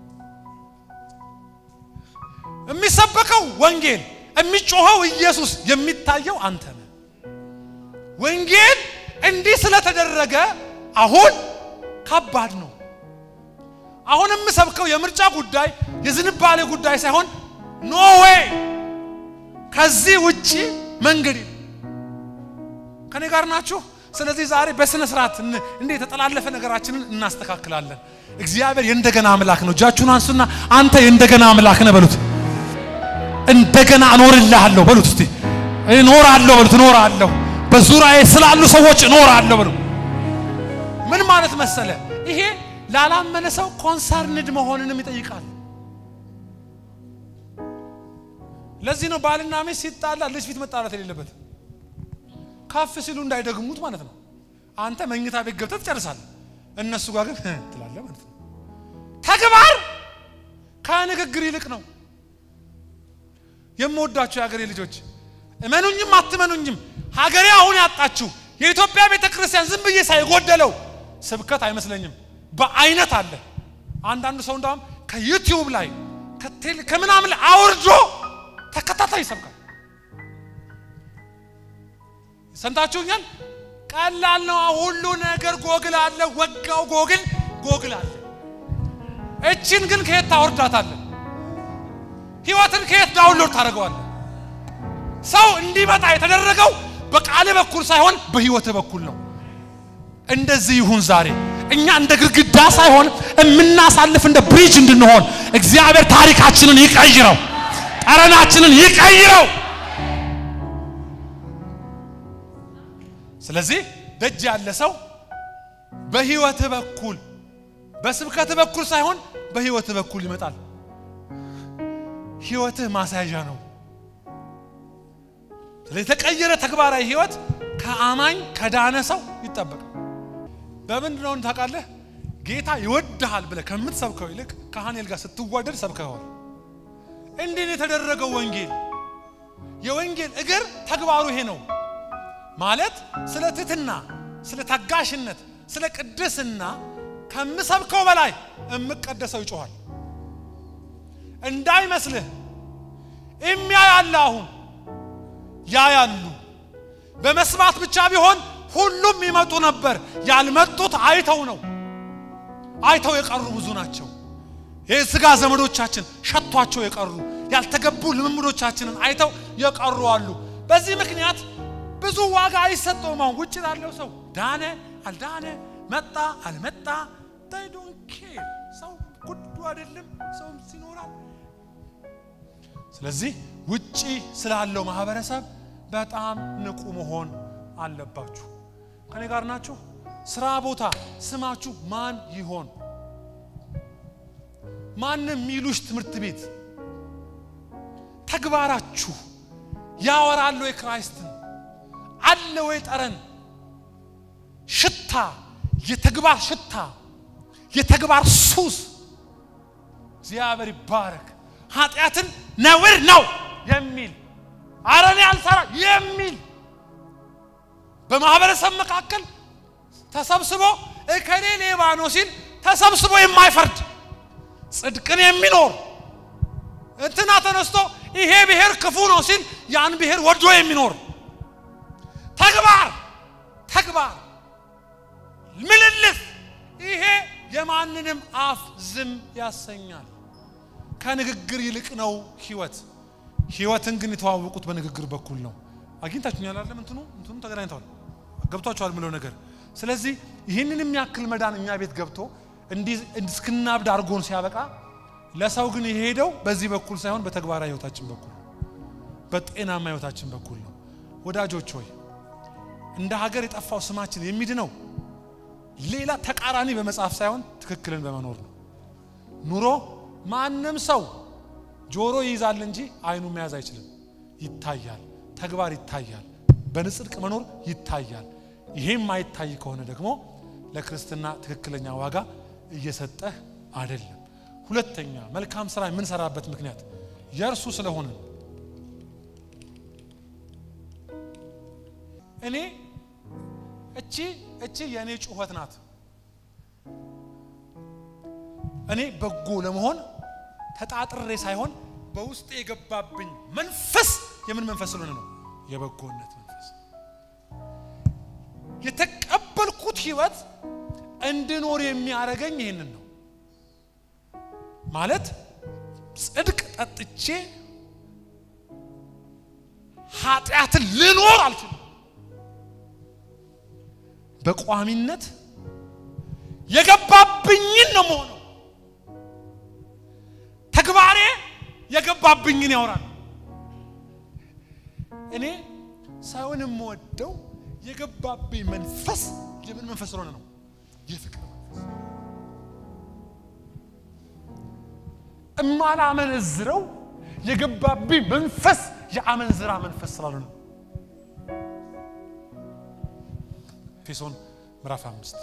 [SPEAKER 1] የሚሰበከው ወንጌል የሚጮኸው ኢየሱስ የሚታየው አንተ ነህ ወንጌል እንዲህ ስለተደረገ አሁን ከባድ ነው አሁን የምሰብከው የምርጫ ጉዳይ የዝንባሌ ጉዳይ ሳይሆን ኖ ዌይ ከዚህ ውጪ መንገድ ከኔ ጋር ናችሁ ስለዚህ ዛሬ በስነ ስርዓት እንዴ ተጠላለፈ ነገራችንን እናስተካክላለን እግዚአብሔር የእንደገና አምላክ ነው እጃችሁን አንሱና አንተ የእንደገና አምላክ ነህ በሉት እንደገና እኖርልሃለሁ በሉት እስቲ እኖራለሁ በሉት እኖራለሁ በዙሪያዬ ስላሉ ሰዎች እኖራለሁ በሉት ምን ማለት መሰለ ይሄ ላላመነ ሰው ኮንሰርንድ መሆንንም ይጠይቃል ለዚህ ነው ባልና ሚስት ሲጣላ ልጅ ፊት መጣላት የሌለበት ካፍ ሲሉ እንዳይደግሙት ማለት ነው አንተ መኝታ ቤት ገብተህ ትጨርሳለህ እነሱ ጋር ግን ትላለህ ማለት ነው ተግባር ከንግግር ይልቅ ነው የምወዳችሁ የሀገሬ ልጆች እመኑኝም አትመኑኝም ሀገሬ አሁን ያጣችሁ የኢትዮጵያ ቤተክርስቲያን ዝም ብዬ ሳይጎደለው ስብከት አይመስለኝም በአይነት አለ አንዳንዱ ሰው እንደውም ከዩቲዩብ ላይ ከቴሌ ከምናምን አውርዶ ተከታታይ ይሰብካል ሰምታችሁኛል ቀላል ነው ሁሉ ነገር ጎግል አለ ወጋው ጎግል ጎግል አለ እቺን ግን ከየት ታወርዳታለህ ህይወትን ከየት ዳውንሎድ ታደርገዋለህ ሰው እንዲመጣ የተደረገው በቃል በኩል ሳይሆን በህይወት በኩል ነው እንደዚህ ይሁን ዛሬ እኛ እንደ ግድግዳ ሳይሆን እምናሳልፍ እንደ ብሪጅ እንድንሆን እግዚአብሔር ታሪካችንን ይቀይረው ጠረናችንን ይቀይረው ስለዚህ ደጅ ያለ ሰው በህይወት በኩል በስብከት በኩል ሳይሆን በህይወት በኩል ይመጣል ህይወት ማሳያዣ ነው ስለዚህ ተቀየረ ተግባራዊ ህይወት ከአማኝ ከዳነ ሰው ይተበቃል በመንድነው ታውቃለህ ጌታ ይወድሃል ብለ ከምትሰብከው ይልቅ ከሃኔል ጋር ስትዋደድ ሰብከው እንዴት የተደረገው ወንጌል የወንጌል እግር ተግባሩ ይሄ ነው ማለት ስለ ትትና ስለ ታጋሽነት ስለ ቅድስና ከምሰብከው በላይ እምቀደሰው ይጮሃል እንዳይመስልህ እሚያያል አሁን ያያሉ በመስማት ብቻ ቢሆን ሁሉም ይመጡ ነበር ያልመጡት አይተው ነው አይተው የቀሩ ብዙ ናቸው የሥጋ ዘመዶቻችን ሸቷቸው የቀሩ ያልተገቡ ልምምዶቻችንን አይተው የቀሩ አሉ በዚህ ምክንያት ብዙ ዋጋ አይሰጠውም ውጭ ያለው ሰው ዳነ አልዳነ መጣ አልመጣ they don't care ሰው ጉዱ አይደለም ሰው ሲኖራል ስለዚህ ውጪ ስላለው ማህበረሰብ በጣም ንቁ መሆን አለባችሁ ከኔ ጋር ናችሁ ስራ ቦታ ስማችሁ ማን ይሆን ማንም ሚሉሽ ትምርት ቤት ተግባራችሁ ያወራሉ የክርስቶስን አለ ወይ ጠረን ሽታ የተግባር ሽታ የተግባር ሱስ እግዚአብሔር ይባረክ ኃጢያትን ነውር ነው የሚል አረኔ አልሰራ የሚል በማህበረሰብ መካከል ተሰብስቦ እከሌ ሌባ ነው ሲል ተሰብስቦ የማይፈርድ ጽድቅን የሚኖር እንትና ተነስቶ ይሄ ብሔር ክፉ ነው ሲል ያን ብሔር ወዶ የሚኖር ተግባር ተግባር ምልልፍ ይሄ የማንንም አፍ ዝም ያሰኛል ከንግግር ይልቅ ነው ህይወት ህይወትን ግን የተዋወቁት በንግግር በኩል ነው አግኝታችሁኛል አይደል እንትኑ እንትኑ ተገናኝተዋል ገብቷችኋል ምለው ነገር ስለዚህ ይሄንን የሚያክል መዳን እኛ ቤት ገብቶ እንዲ እስክናብድ አርጎን ሲያበቃ ለሰው ግን ይሄደው በዚህ በኩል ሳይሆን በተግባራዊ ህይወታችን በኩል በጤናማ ህይወታችን በኩል ነው ወዳጆች ሆይ እንደ ሀገር የጠፋው ስማችን የሚድነው ሌላ ተቃራኒ በመጽሐፍ ሳይሆን ትክክልን በመኖር ነው ኑሮ ማንንም ሰው ጆሮ ይይዛል እንጂ አይኑ መያዝ አይችልም ይታያል ተግባር ይታያል በንጽድቅ መኖር ይታያል ይሄም ማይታይ ከሆነ ደግሞ ለክርስትና ትክክለኛ ዋጋ እየሰጠህ አይደለም ሁለተኛ መልካም ስራ ምን ሰራበት ምክንያት የርሱ ስለሆነ እኔ እቺ እቺ የኔ ጩኸት ናት እኔ በጎ ለመሆን ተጣጥሬ ሳይሆን በውስጤ የገባብኝ መንፈስ የምን መንፈስ ስለሆነ ነው የበጎነት መንፈስ የተቀበልኩት ህይወት እንድኖር የሚያረጋኝ ይሄንን ነው ማለት ጽድቅ ጠጥቼ ኃጢአትን ልኖር አልችልም በቋሚነት የገባብኝን ነው የምሆነው ተግባሬ የገባብኝን ያወራል እኔ ሳይሆንም ወደው የገባብኝ መንፈስ የምን መንፈስ ሆነ ነው የፍቅር መንፈስ እማላመን እዝረው የገባብኝ መንፈስ የአመንዝራ መንፈስ ስላሉ ነው ኤፌሶን ምዕራፍ አምስት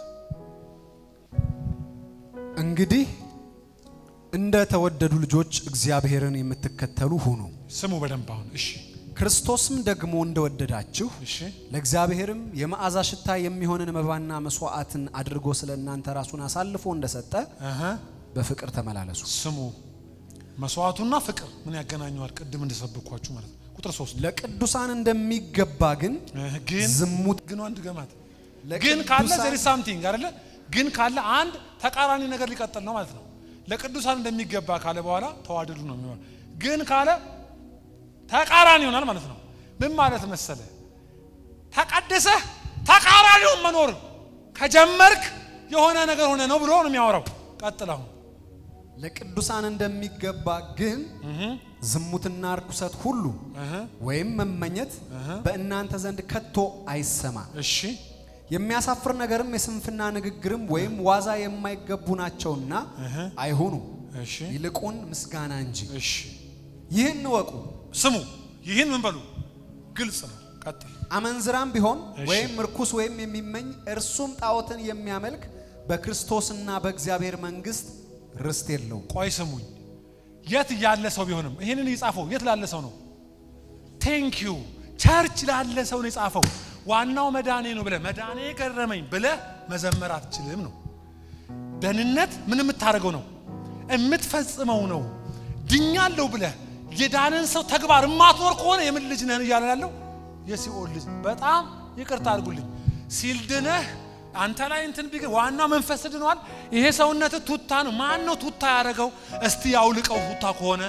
[SPEAKER 2] እንግዲህ እንደ ተወደዱ ልጆች እግዚአብሔርን የምትከተሉ ሁኑ
[SPEAKER 1] ስሙ በደንብ አሁን እሺ
[SPEAKER 2] ክርስቶስም ደግሞ እንደወደዳችሁ
[SPEAKER 1] እሺ
[SPEAKER 2] ለእግዚአብሔርም የመዓዛ ሽታ የሚሆንን መባና መስዋዕትን አድርጎ ስለእናንተ ራሱን አሳልፎ እንደሰጠ አሃ በፍቅር ተመላለሱ
[SPEAKER 1] ስሙ መስዋዕቱና ፍቅር ምን ያገናኙዋል ቅድም እንደሰበኳችሁ ማለት ቁጥር ሶስት
[SPEAKER 2] ለቅዱሳን እንደሚገባ ግን
[SPEAKER 1] ግን
[SPEAKER 2] ዝሙት
[SPEAKER 1] ግን አንድ ገማት ግን ካለ there is something አይደለ ግን ካለ አንድ ተቃራኒ ነገር ሊቀጥል ነው ማለት ነው ለቅዱሳን እንደሚገባ ካለ በኋላ ተዋደዱ ነው የሚሆነው ግን ካለ ተቃራኒ ይሆናል ማለት ነው ምን ማለት መሰለ ተቀደሰ ተቃራኒው መኖር ከጀመርክ የሆነ ነገር ሆነ ነው ብሎ ነው የሚያወራው ቀጥላው
[SPEAKER 2] ለቅዱሳን እንደሚገባ ግን ዝሙትና ርኩሰት ሁሉ ወይም መመኘት በእናንተ ዘንድ ከቶ አይሰማ
[SPEAKER 1] እሺ
[SPEAKER 2] የሚያሳፍር ነገርም የስንፍና ንግግርም ወይም ዋዛ የማይገቡ ናቸውና አይሆኑ
[SPEAKER 1] እሺ
[SPEAKER 2] ይልቁን ምስጋና እንጂ
[SPEAKER 1] እሺ
[SPEAKER 2] ይህን ወቁ
[SPEAKER 1] ስሙ ይህን ምን በሉ ግልጽ ነው ቀጥል
[SPEAKER 2] አመንዝራም ቢሆን ወይም ርኩስ ወይም የሚመኝ እርሱም ጣዖትን የሚያመልክ በክርስቶስና በእግዚአብሔር መንግስት ርስት የለው
[SPEAKER 1] ቆይ ስሙኝ የት ያለ ሰው ቢሆንም ይሄንን ይጻፈው የት ላለ ሰው ነው ቴንክ ዩ ቸርች ላለ ሰው ነው ይጻፈው ዋናው መዳኔ ነው ብለ መዳኔ ገረመኝ ብለ መዘመር አትችልም ነው ደህንነት ምን የምታረገው ነው እምትፈጽመው ነው ድኛለሁ ብለ የዳነን ሰው ተግባር ማትወር ከሆነ የምን ልጅ ነህ ይያለ ያለው የሲኦል ልጅ በጣም ይቅርታ አድርጉልኝ ሲልድነህ አንተ ላይ እንትን ቢገ ዋናው መንፈስ ድኗል ይሄ ሰውነት ቱታ ነው ማን ነው ቱታ ያረጋው እስቲ ያውልቀው ቱታ ከሆነ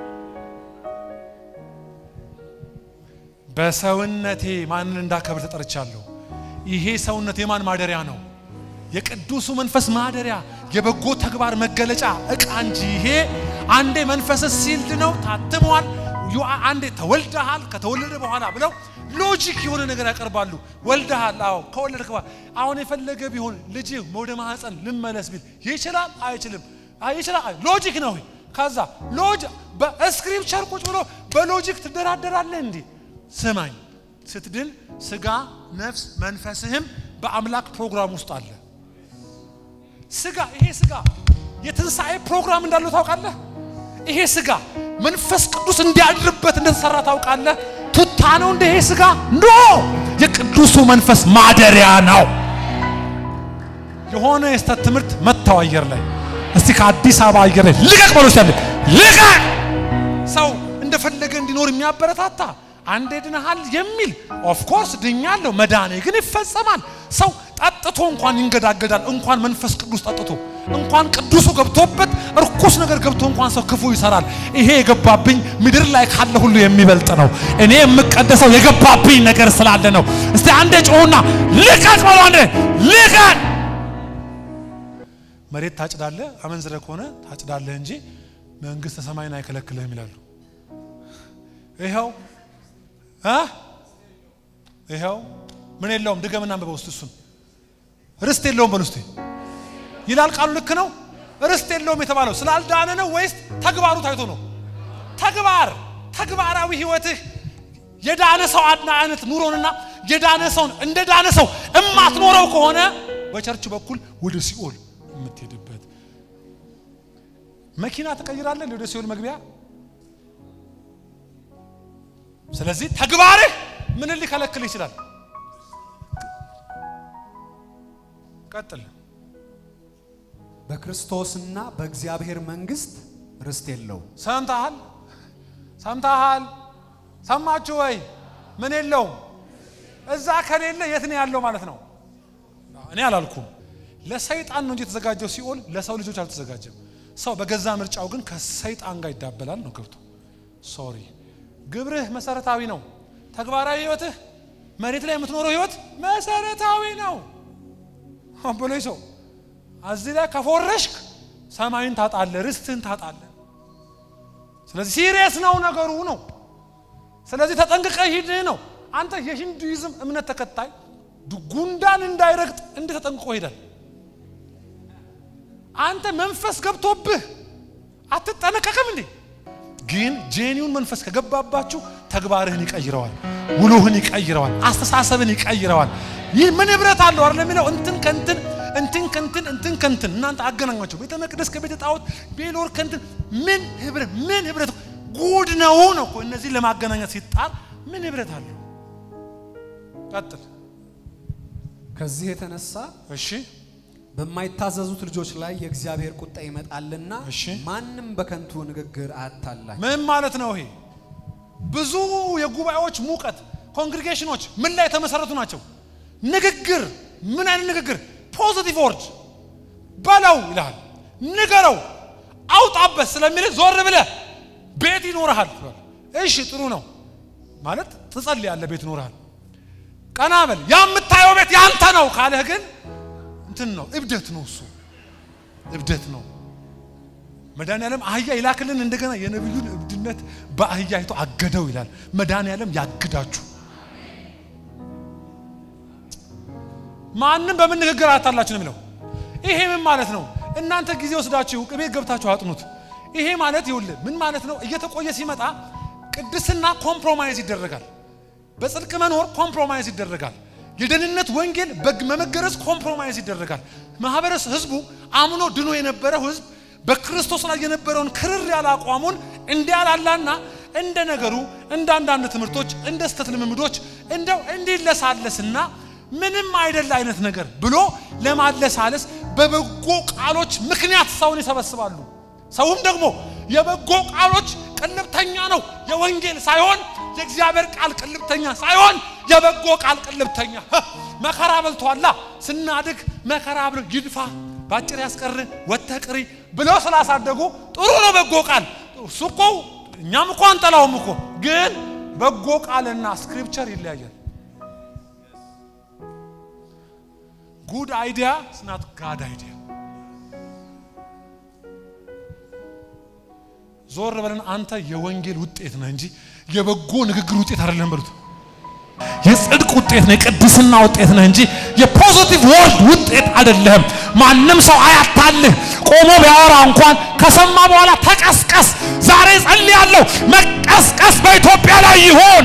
[SPEAKER 1] በሰውነቴ ማንን እንዳከብር ተጠርቻለሁ ይሄ ሰውነት የማን ማደሪያ ነው የቅዱሱ መንፈስ ማደሪያ የበጎ ተግባር መገለጫ እቃ እንጂ ይሄ አንዴ መንፈስ ሲልድ ነው ታትሟል አንዴ ተወልደሃል ከተወለደ በኋላ ብለው ሎጂክ የሆነ ነገር ያቀርባሉ ወልደሃል አዎ ከወለድክ በኋላ አሁን የፈለገ ቢሆን ልጅ ወደ ማህፀን ልመለስ ቢል ይችላል አይችልም አይችላል ሎጂክ ነው ካዛ ሎጅ በስክሪፕቸር ቁጭ ብሎ በሎጂክ ትደራደራለህ እንዴ ስማኝ ስትድን ስጋ ነፍስ መንፈስህም በአምላክ ፕሮግራም ውስጥ አለ ስጋ ይሄ ስጋ የትንሳኤ ፕሮግራም እንዳለው ታውቃለህ ይሄ ስጋ መንፈስ ቅዱስ እንዲያድርበት እንደተሰራ ታውቃለህ ቱታ ነው እንደ ይሄ ስጋ ኖ የቅዱሱ መንፈስ ማደሪያ ነው የሆነ የስተት ትምህርት መጣው አየር ላይ እስቲ ከአዲስ አበባ አየር ላይ ልቀቅ ብሎ ሲያለ ልቀቅ ሰው እንደፈለገ እንዲኖር የሚያበረታታ አንዴ ድነሃል የሚል ኦፍ ኮርስ ድኛለሁ መዳኔ ግን ይፈጸማል ሰው ጠጥቶ እንኳን ይንገዳገዳል እንኳን መንፈስ ቅዱስ ጠጥቶ እንኳን ቅዱሱ ገብቶበት እርኩስ ነገር ገብቶ እንኳን ሰው ክፉ ይሰራል ይሄ የገባብኝ ምድር ላይ ካለ ሁሉ የሚበልጥ ነው እኔ የምቀደሰው የገባብኝ ነገር ስላለ ነው እስቲ አንዴ ጮህና ልቀቅ ብሎ አንዴ ልቀቅ መሬት ታጭዳለህ አመንዝረህ ከሆነ ታጭዳለህ እንጂ መንግስተ ሰማይን አይከለክልህም ይላሉ ይሄው አ ይሄው ምን የለውም ድገምና አንበበው እሱን ርስት የለውም በሉስቲ ይላል ቃሉ ልክ ነው ርስት የለውም የተባለው ስላልዳነ ነው ወይስ ተግባሩ ታይቶ ነው ተግባር ተግባራዊ ህይወትህ የዳነ ሰው አድና አይነት ኑሮንና የዳነ ሰው እንደ ዳነ ሰው እማትኖረው ከሆነ በቸርች በኩል ወደ ሲኦል የምትሄድበት መኪና ተቀይራለህ ወደ ሲኦል መግቢያ ስለዚህ ተግባርህ ምን ሊከለክል ይችላል ቀጥል
[SPEAKER 2] በክርስቶስና በእግዚአብሔር መንግስት ርስት የለው
[SPEAKER 1] ሰምታሃል ሰምታሃል ሰማችሁ ወይ ምን የለው እዛ ከሌለ የት ነው ያለው ማለት ነው እኔ አላልኩም ለሰይጣን ነው እንጂ ተዘጋጀው ሲኦል ለሰው ልጆች አልተዘጋጀም ሰው በገዛ ምርጫው ግን ከሰይጣን ጋር ይዳበላል ነው ገብቶ ሶሪ ግብርህ መሰረታዊ ነው ተግባራዊ ህይወትህ መሬት ላይ የምትኖረው ህይወት መሰረታዊ ነው አቦለይ ሰው እዚህ ላይ ከፎረሽክ ሰማይን ታጣለህ ርስትን ታጣለህ ስለዚህ ሲሪየስ ነው ነገሩ ነው ስለዚህ ተጠንቅቀህ ሂድ ነው አንተ የሂንዱይዝም እምነት ተከታይ ጉንዳን እንዳይረግጥ እንደ ተጠንቅቆ ሄዳል አንተ መንፈስ ገብቶብህ አትጠነቀቅም እንዴ ግን ጄኒውን መንፈስ ከገባባችሁ ተግባርህን ይቀይረዋል ውሎህን ይቀይረዋል አስተሳሰብን ይቀይረዋል ይህ ምን ህብረት አለው አይደል የሚለው እንትን ከንትን እንትን ከንትን እንትን ከንትን እናንተ አገናኛቸው ቤተ መቅደስ ከቤተ ጣዖት ቤሎር ከንትን ምን ህብረት ምን ህብረት ጉድ ነው ነው እኮ እነዚህ ለማገናኘት ሲጣር ምን ህብረት አለው ቀጥል
[SPEAKER 2] ከዚህ የተነሳ
[SPEAKER 1] እሺ
[SPEAKER 2] በማይታዘዙት ልጆች ላይ የእግዚአብሔር ቁጣ ይመጣልና ማንንም በከንቱ ንግግር አታላችሁ
[SPEAKER 1] ምን ማለት ነው ይሄ ብዙ የጉባኤዎች ሙቀት ኮንግሪጌሽኖች ምን ላይ ተመሰረቱ ናቸው ንግግር ምን አይነት ንግግር ፖዚቲቭ ወርድ ባለው ይላል ንገረው አውጣበት ስለሚል ዞር ብለህ ቤት ይኖርሃል እሺ ጥሩ ነው ማለት ትጸልያለህ ቤት ይኖርሃል ቀና በል ያምታየው ቤት ያንተ ነው ካለህ ግን እንትን ነው እብደት ነው እሱ እብደት ነው መድኃኒዓለም አህያ ይላክልን እንደገና የነብዩን እብድነት በአህያ አይቶ አገደው ይላል መድኃኒዓለም ያግዳችሁ ማንንም በምን ንግግር አታላችሁ ነው የሚለው ይሄ ምን ማለት ነው እናንተ ጊዜ ወስዳችሁ ቤት ገብታችሁ አጥኑት ይሄ ማለት ይውል ምን ማለት ነው እየተቆየ ሲመጣ ቅድስና ኮምፕሮማይዝ ይደረጋል በጽድቅ መኖር ኮምፕሮማይዝ ይደረጋል የደህንነት ወንጌል በመገረዝ ኮምፕሮማይዝ ይደረጋል ማህበረስ ህዝቡ አምኖ ድኖ የነበረው ህዝብ በክርስቶስ ላይ የነበረውን ክርር ያለ አቋሙን እንዲያላላና እንደ ነገሩ እንደ አንዳንድ ትምህርቶች እንደ ስተት ልምምዶች እንደው እንዲለሳለስና ምንም አይደል አይነት ነገር ብሎ ለማለሳለስ በበጎ ቃሎች ምክንያት ሰውን ይሰበስባሉ ሰውም ደግሞ የበጎ ቃሎች ቅልብተኛ ነው የወንጌል ሳይሆን የእግዚአብሔር ቃል ቅልብተኛ ሳይሆን የበጎ ቃል ቅልብተኛ መከራ በልቷላ ስናድግ መከራ ብሎ ይድፋ ባጭር ያስቀር ወተቅሪ ብሎ ስላሳደጉ ጥሩ ነው በጎ ቃል ሱቆ እኛም እኮ አንጠላውም እኮ ግን በጎ ቃልና ስክሪፕቸር ይለያያል good idea is not God idea ዞር በለን አንተ የወንጌል ውጤት ነህ እንጂ የበጎ ንግግር ውጤት አይደለም በሉት የጽድቅ ውጤት ነው የቅድስና ውጤት ነህ እንጂ የፖዚቲቭ ወርድ ውጤት አይደለም ማንንም ሰው አያታልህ ቆሞ ቢያወራ እንኳን ከሰማ በኋላ ተቀስቀስ ዛሬ ጸልያለሁ መቀስቀስ በኢትዮጵያ ላይ ይሁን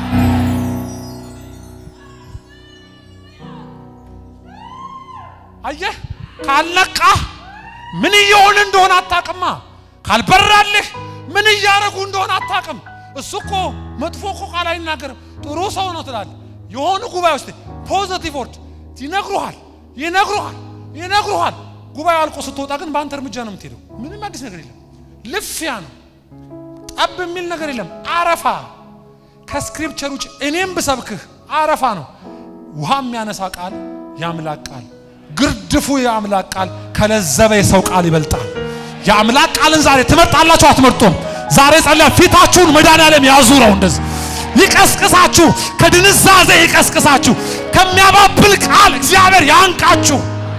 [SPEAKER 1] አየህ ካልነቃ ምን ይሆን እንደሆነ አታውቅማ ካልበራልህ ምን ያረጉ እንደሆነ አታውቅም እሱኮ መጥፎ እኮ ቃል አይናገርም ጥሩ ሰው ነው ትላለህ የሆነ ጉባኤ ውስጥ ፖዚቲቭ ወርድ ይነግሩሃል ይነግሩሃል ይነግሩሃል ጉባኤ አልቆ ስትወጣ ግን በአንተ እርምጃ ነው የምትሄደው ምንም አዲስ ነገር የለም ልፍያ ነው ጠብ የሚል ነገር የለም አረፋ ከስክሪፕቸር ውጭ እኔም ብሰብክህ አረፋ ነው ውሃ የሚያነሳ ቃል ያምላክ ቃል ግርድፉ ያምላክ ቃል ከለዘበ የሰው ቃል ይበልጣል ያምላክ ቃልን ዛሬ ትመርጣላችሁ አትመርጡም ዛሬ ጸልያ ፊታችሁን መድኃኒዓለም ያዙረው እንደዚህ ይቀስቅሳችሁ ከድንዛዜ ይቀስቅሳችሁ ከሚያባብል ቃል እግዚአብሔር ያንቃችሁ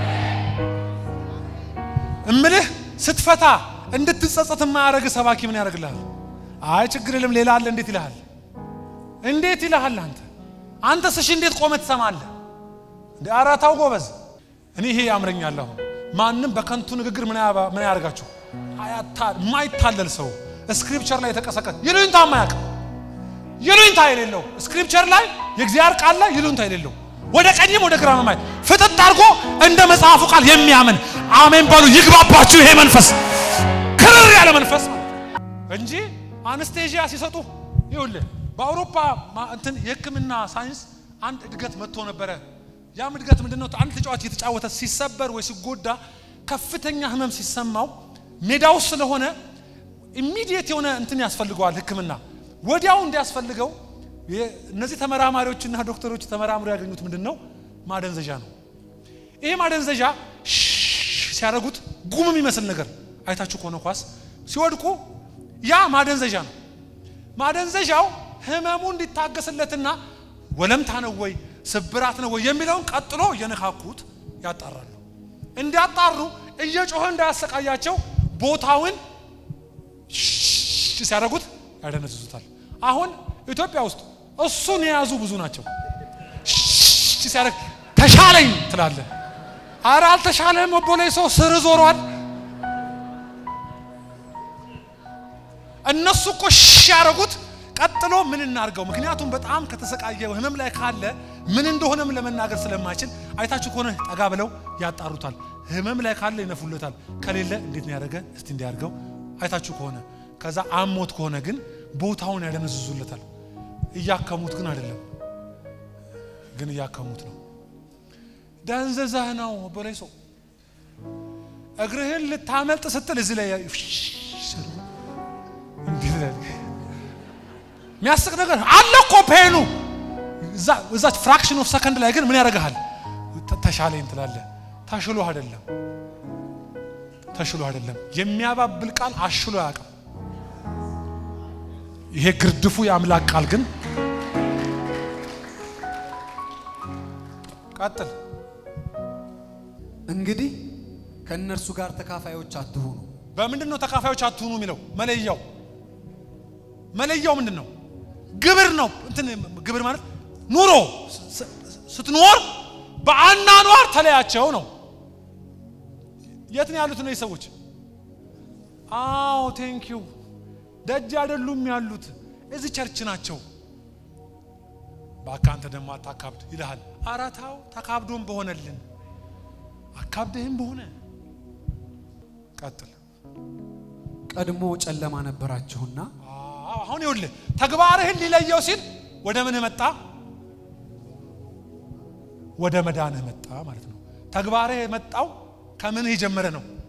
[SPEAKER 1] እምልህ ስትፈታ እንድትጸጸት የማያረግ ሰባኪ ምን ያረግልሃል አይ ችግር የለም ሌላ አለ እንዴት ይልሃል እንዴት ይልሃል አንተ አንተ ስሽ እንዴት ቆመት ትሰማለህ እንደ አራታው ጎበዝ እኔ ይሄ ያምረኛል አሁን ማንንም በከንቱ ንግግር ምን ምን ያርጋችሁ አያታ ማይታለል ሰው ስክሪፕቸር ላይ ተቀሰቀሰ ይሉንታ ማያቅ ይሉንታ የሌለው ስክሪፕቸር ላይ የእግዚአብሔር ቃል ላይ ይሉንታ የሌለው ወደ ቀኝም ወደ ግራም ማይ ፍጥጥ አድርጎ እንደ መጽሐፉ ቃል የሚያምን አሜን በሉ ይግባባችሁ ይሄ መንፈስ ክርር ያለ መንፈስ እንጂ አነስቴዚያ ሲሰጡ ይውልህ በአውሮፓ እንትን የሕክምና ሳይንስ አንድ እድገት መጥቶ ነበር ያ እድገት ምንድነው አንድ ተጫዋች እየተጫወተ ሲሰበር ወይ ሲጎዳ ከፍተኛ ህመም ሲሰማው ሜዳው ስለሆነ ኢሚዲየት የሆነ እንትን ያስፈልገዋል ሕክምና ወዲያው እንዲያስፈልገው እነዚህ ተመራማሪዎችና ዶክተሮች ተመራምረው ያገኙት ምንድነው ማደንዘዣ ነው ይሄ ማደንዘዣ ሲያረጉት ጉም የሚመስል ነገር አይታችሁ ከሆነ ኳስ ሲወድቁ ያ ማደንዘዣ ነው ማደንዘዣው ህመሙ እንዲታገስለትና ወለምታ ነው ወይ ስብራት ነው ወይ የሚለውን ቀጥሎ የነካኩት ያጣራሉ እንዲያጣሩ እየጮኸ እንዳያሰቃያቸው ቦታውን ሲያረጉት ያደነዝዙታል አሁን ኢትዮጵያ ውስጥ እሱን የያዙ ብዙ ናቸው ሲያረግ ተሻለኝ ትላለ አራ አልተሻለም ወቦሌሶ ስር ዞሯል እነሱ እኮ ያረጉት ቀጥሎ ምን እናርገው ምክንያቱም በጣም ከተሰቃየው ህመም ላይ ካለ ምን እንደሆነም ለመናገር ስለማይችል አይታችሁ ከሆነ ጠጋ ብለው ያጣሩታል ህመም ላይ ካለ ይነፉለታል ከሌለ እንዴት ነው ያደረገ እስቲ እንዲያርገው አይታችሁ ከሆነ ከዛ አሞት ከሆነ ግን ቦታውን ያደነዝዙለታል እያከሙት ግን አይደለም ግን እያከሙት ነው ዳንዘዛህ ነው ቦሌሶ እግርህን ልታመልጥ ስትል እዚህ ላይ እንዲላል የሚያስቅ ነገር አለ እኮ ፔኑ እዛ እዛ ፍራክሽን ኦፍ ሰከንድ ላይ ግን ምን ያረጋል ተሻለኝ ትላለህ ታሽሎ አይደለም ታሽሎ አይደለም የሚያባብል ቃል አሽሎ ያቀም ይሄ ግርድፉ ያምላክ ቃል ግን ቀጥል
[SPEAKER 2] እንግዲህ ከነርሱ ጋር ተካፋዮች አትሁኑ
[SPEAKER 1] በምንድነው ተካፋዮች አትሁኑ የሚለው መለያው መለያው ምንድነው ግብር ነው እንትን ግብር ማለት ኑሮ ስትኖር በአናኗር ተለያቸው ነው የት ነው ያሉት ነው ሰዎች አዎ ቴንክ ዩ ደጅ አይደሉም ያሉት እዚህ ቸርች ናቸው ባካንተ ደማ ታካብድ ይልሃል አራታው ተካብዶም በሆነልን አካብደህም በሆነ ቀጥል
[SPEAKER 2] ቀድሞ ጨለማ ነበራችሁና
[SPEAKER 1] አሁን ይኸውልህ ተግባርህን ሊለየው ሲል ወደ ምን መጣ ወደ መዳንህ መጣ ማለት ነው ተግባርህ የመጣው ከምን ይጀምረ ነው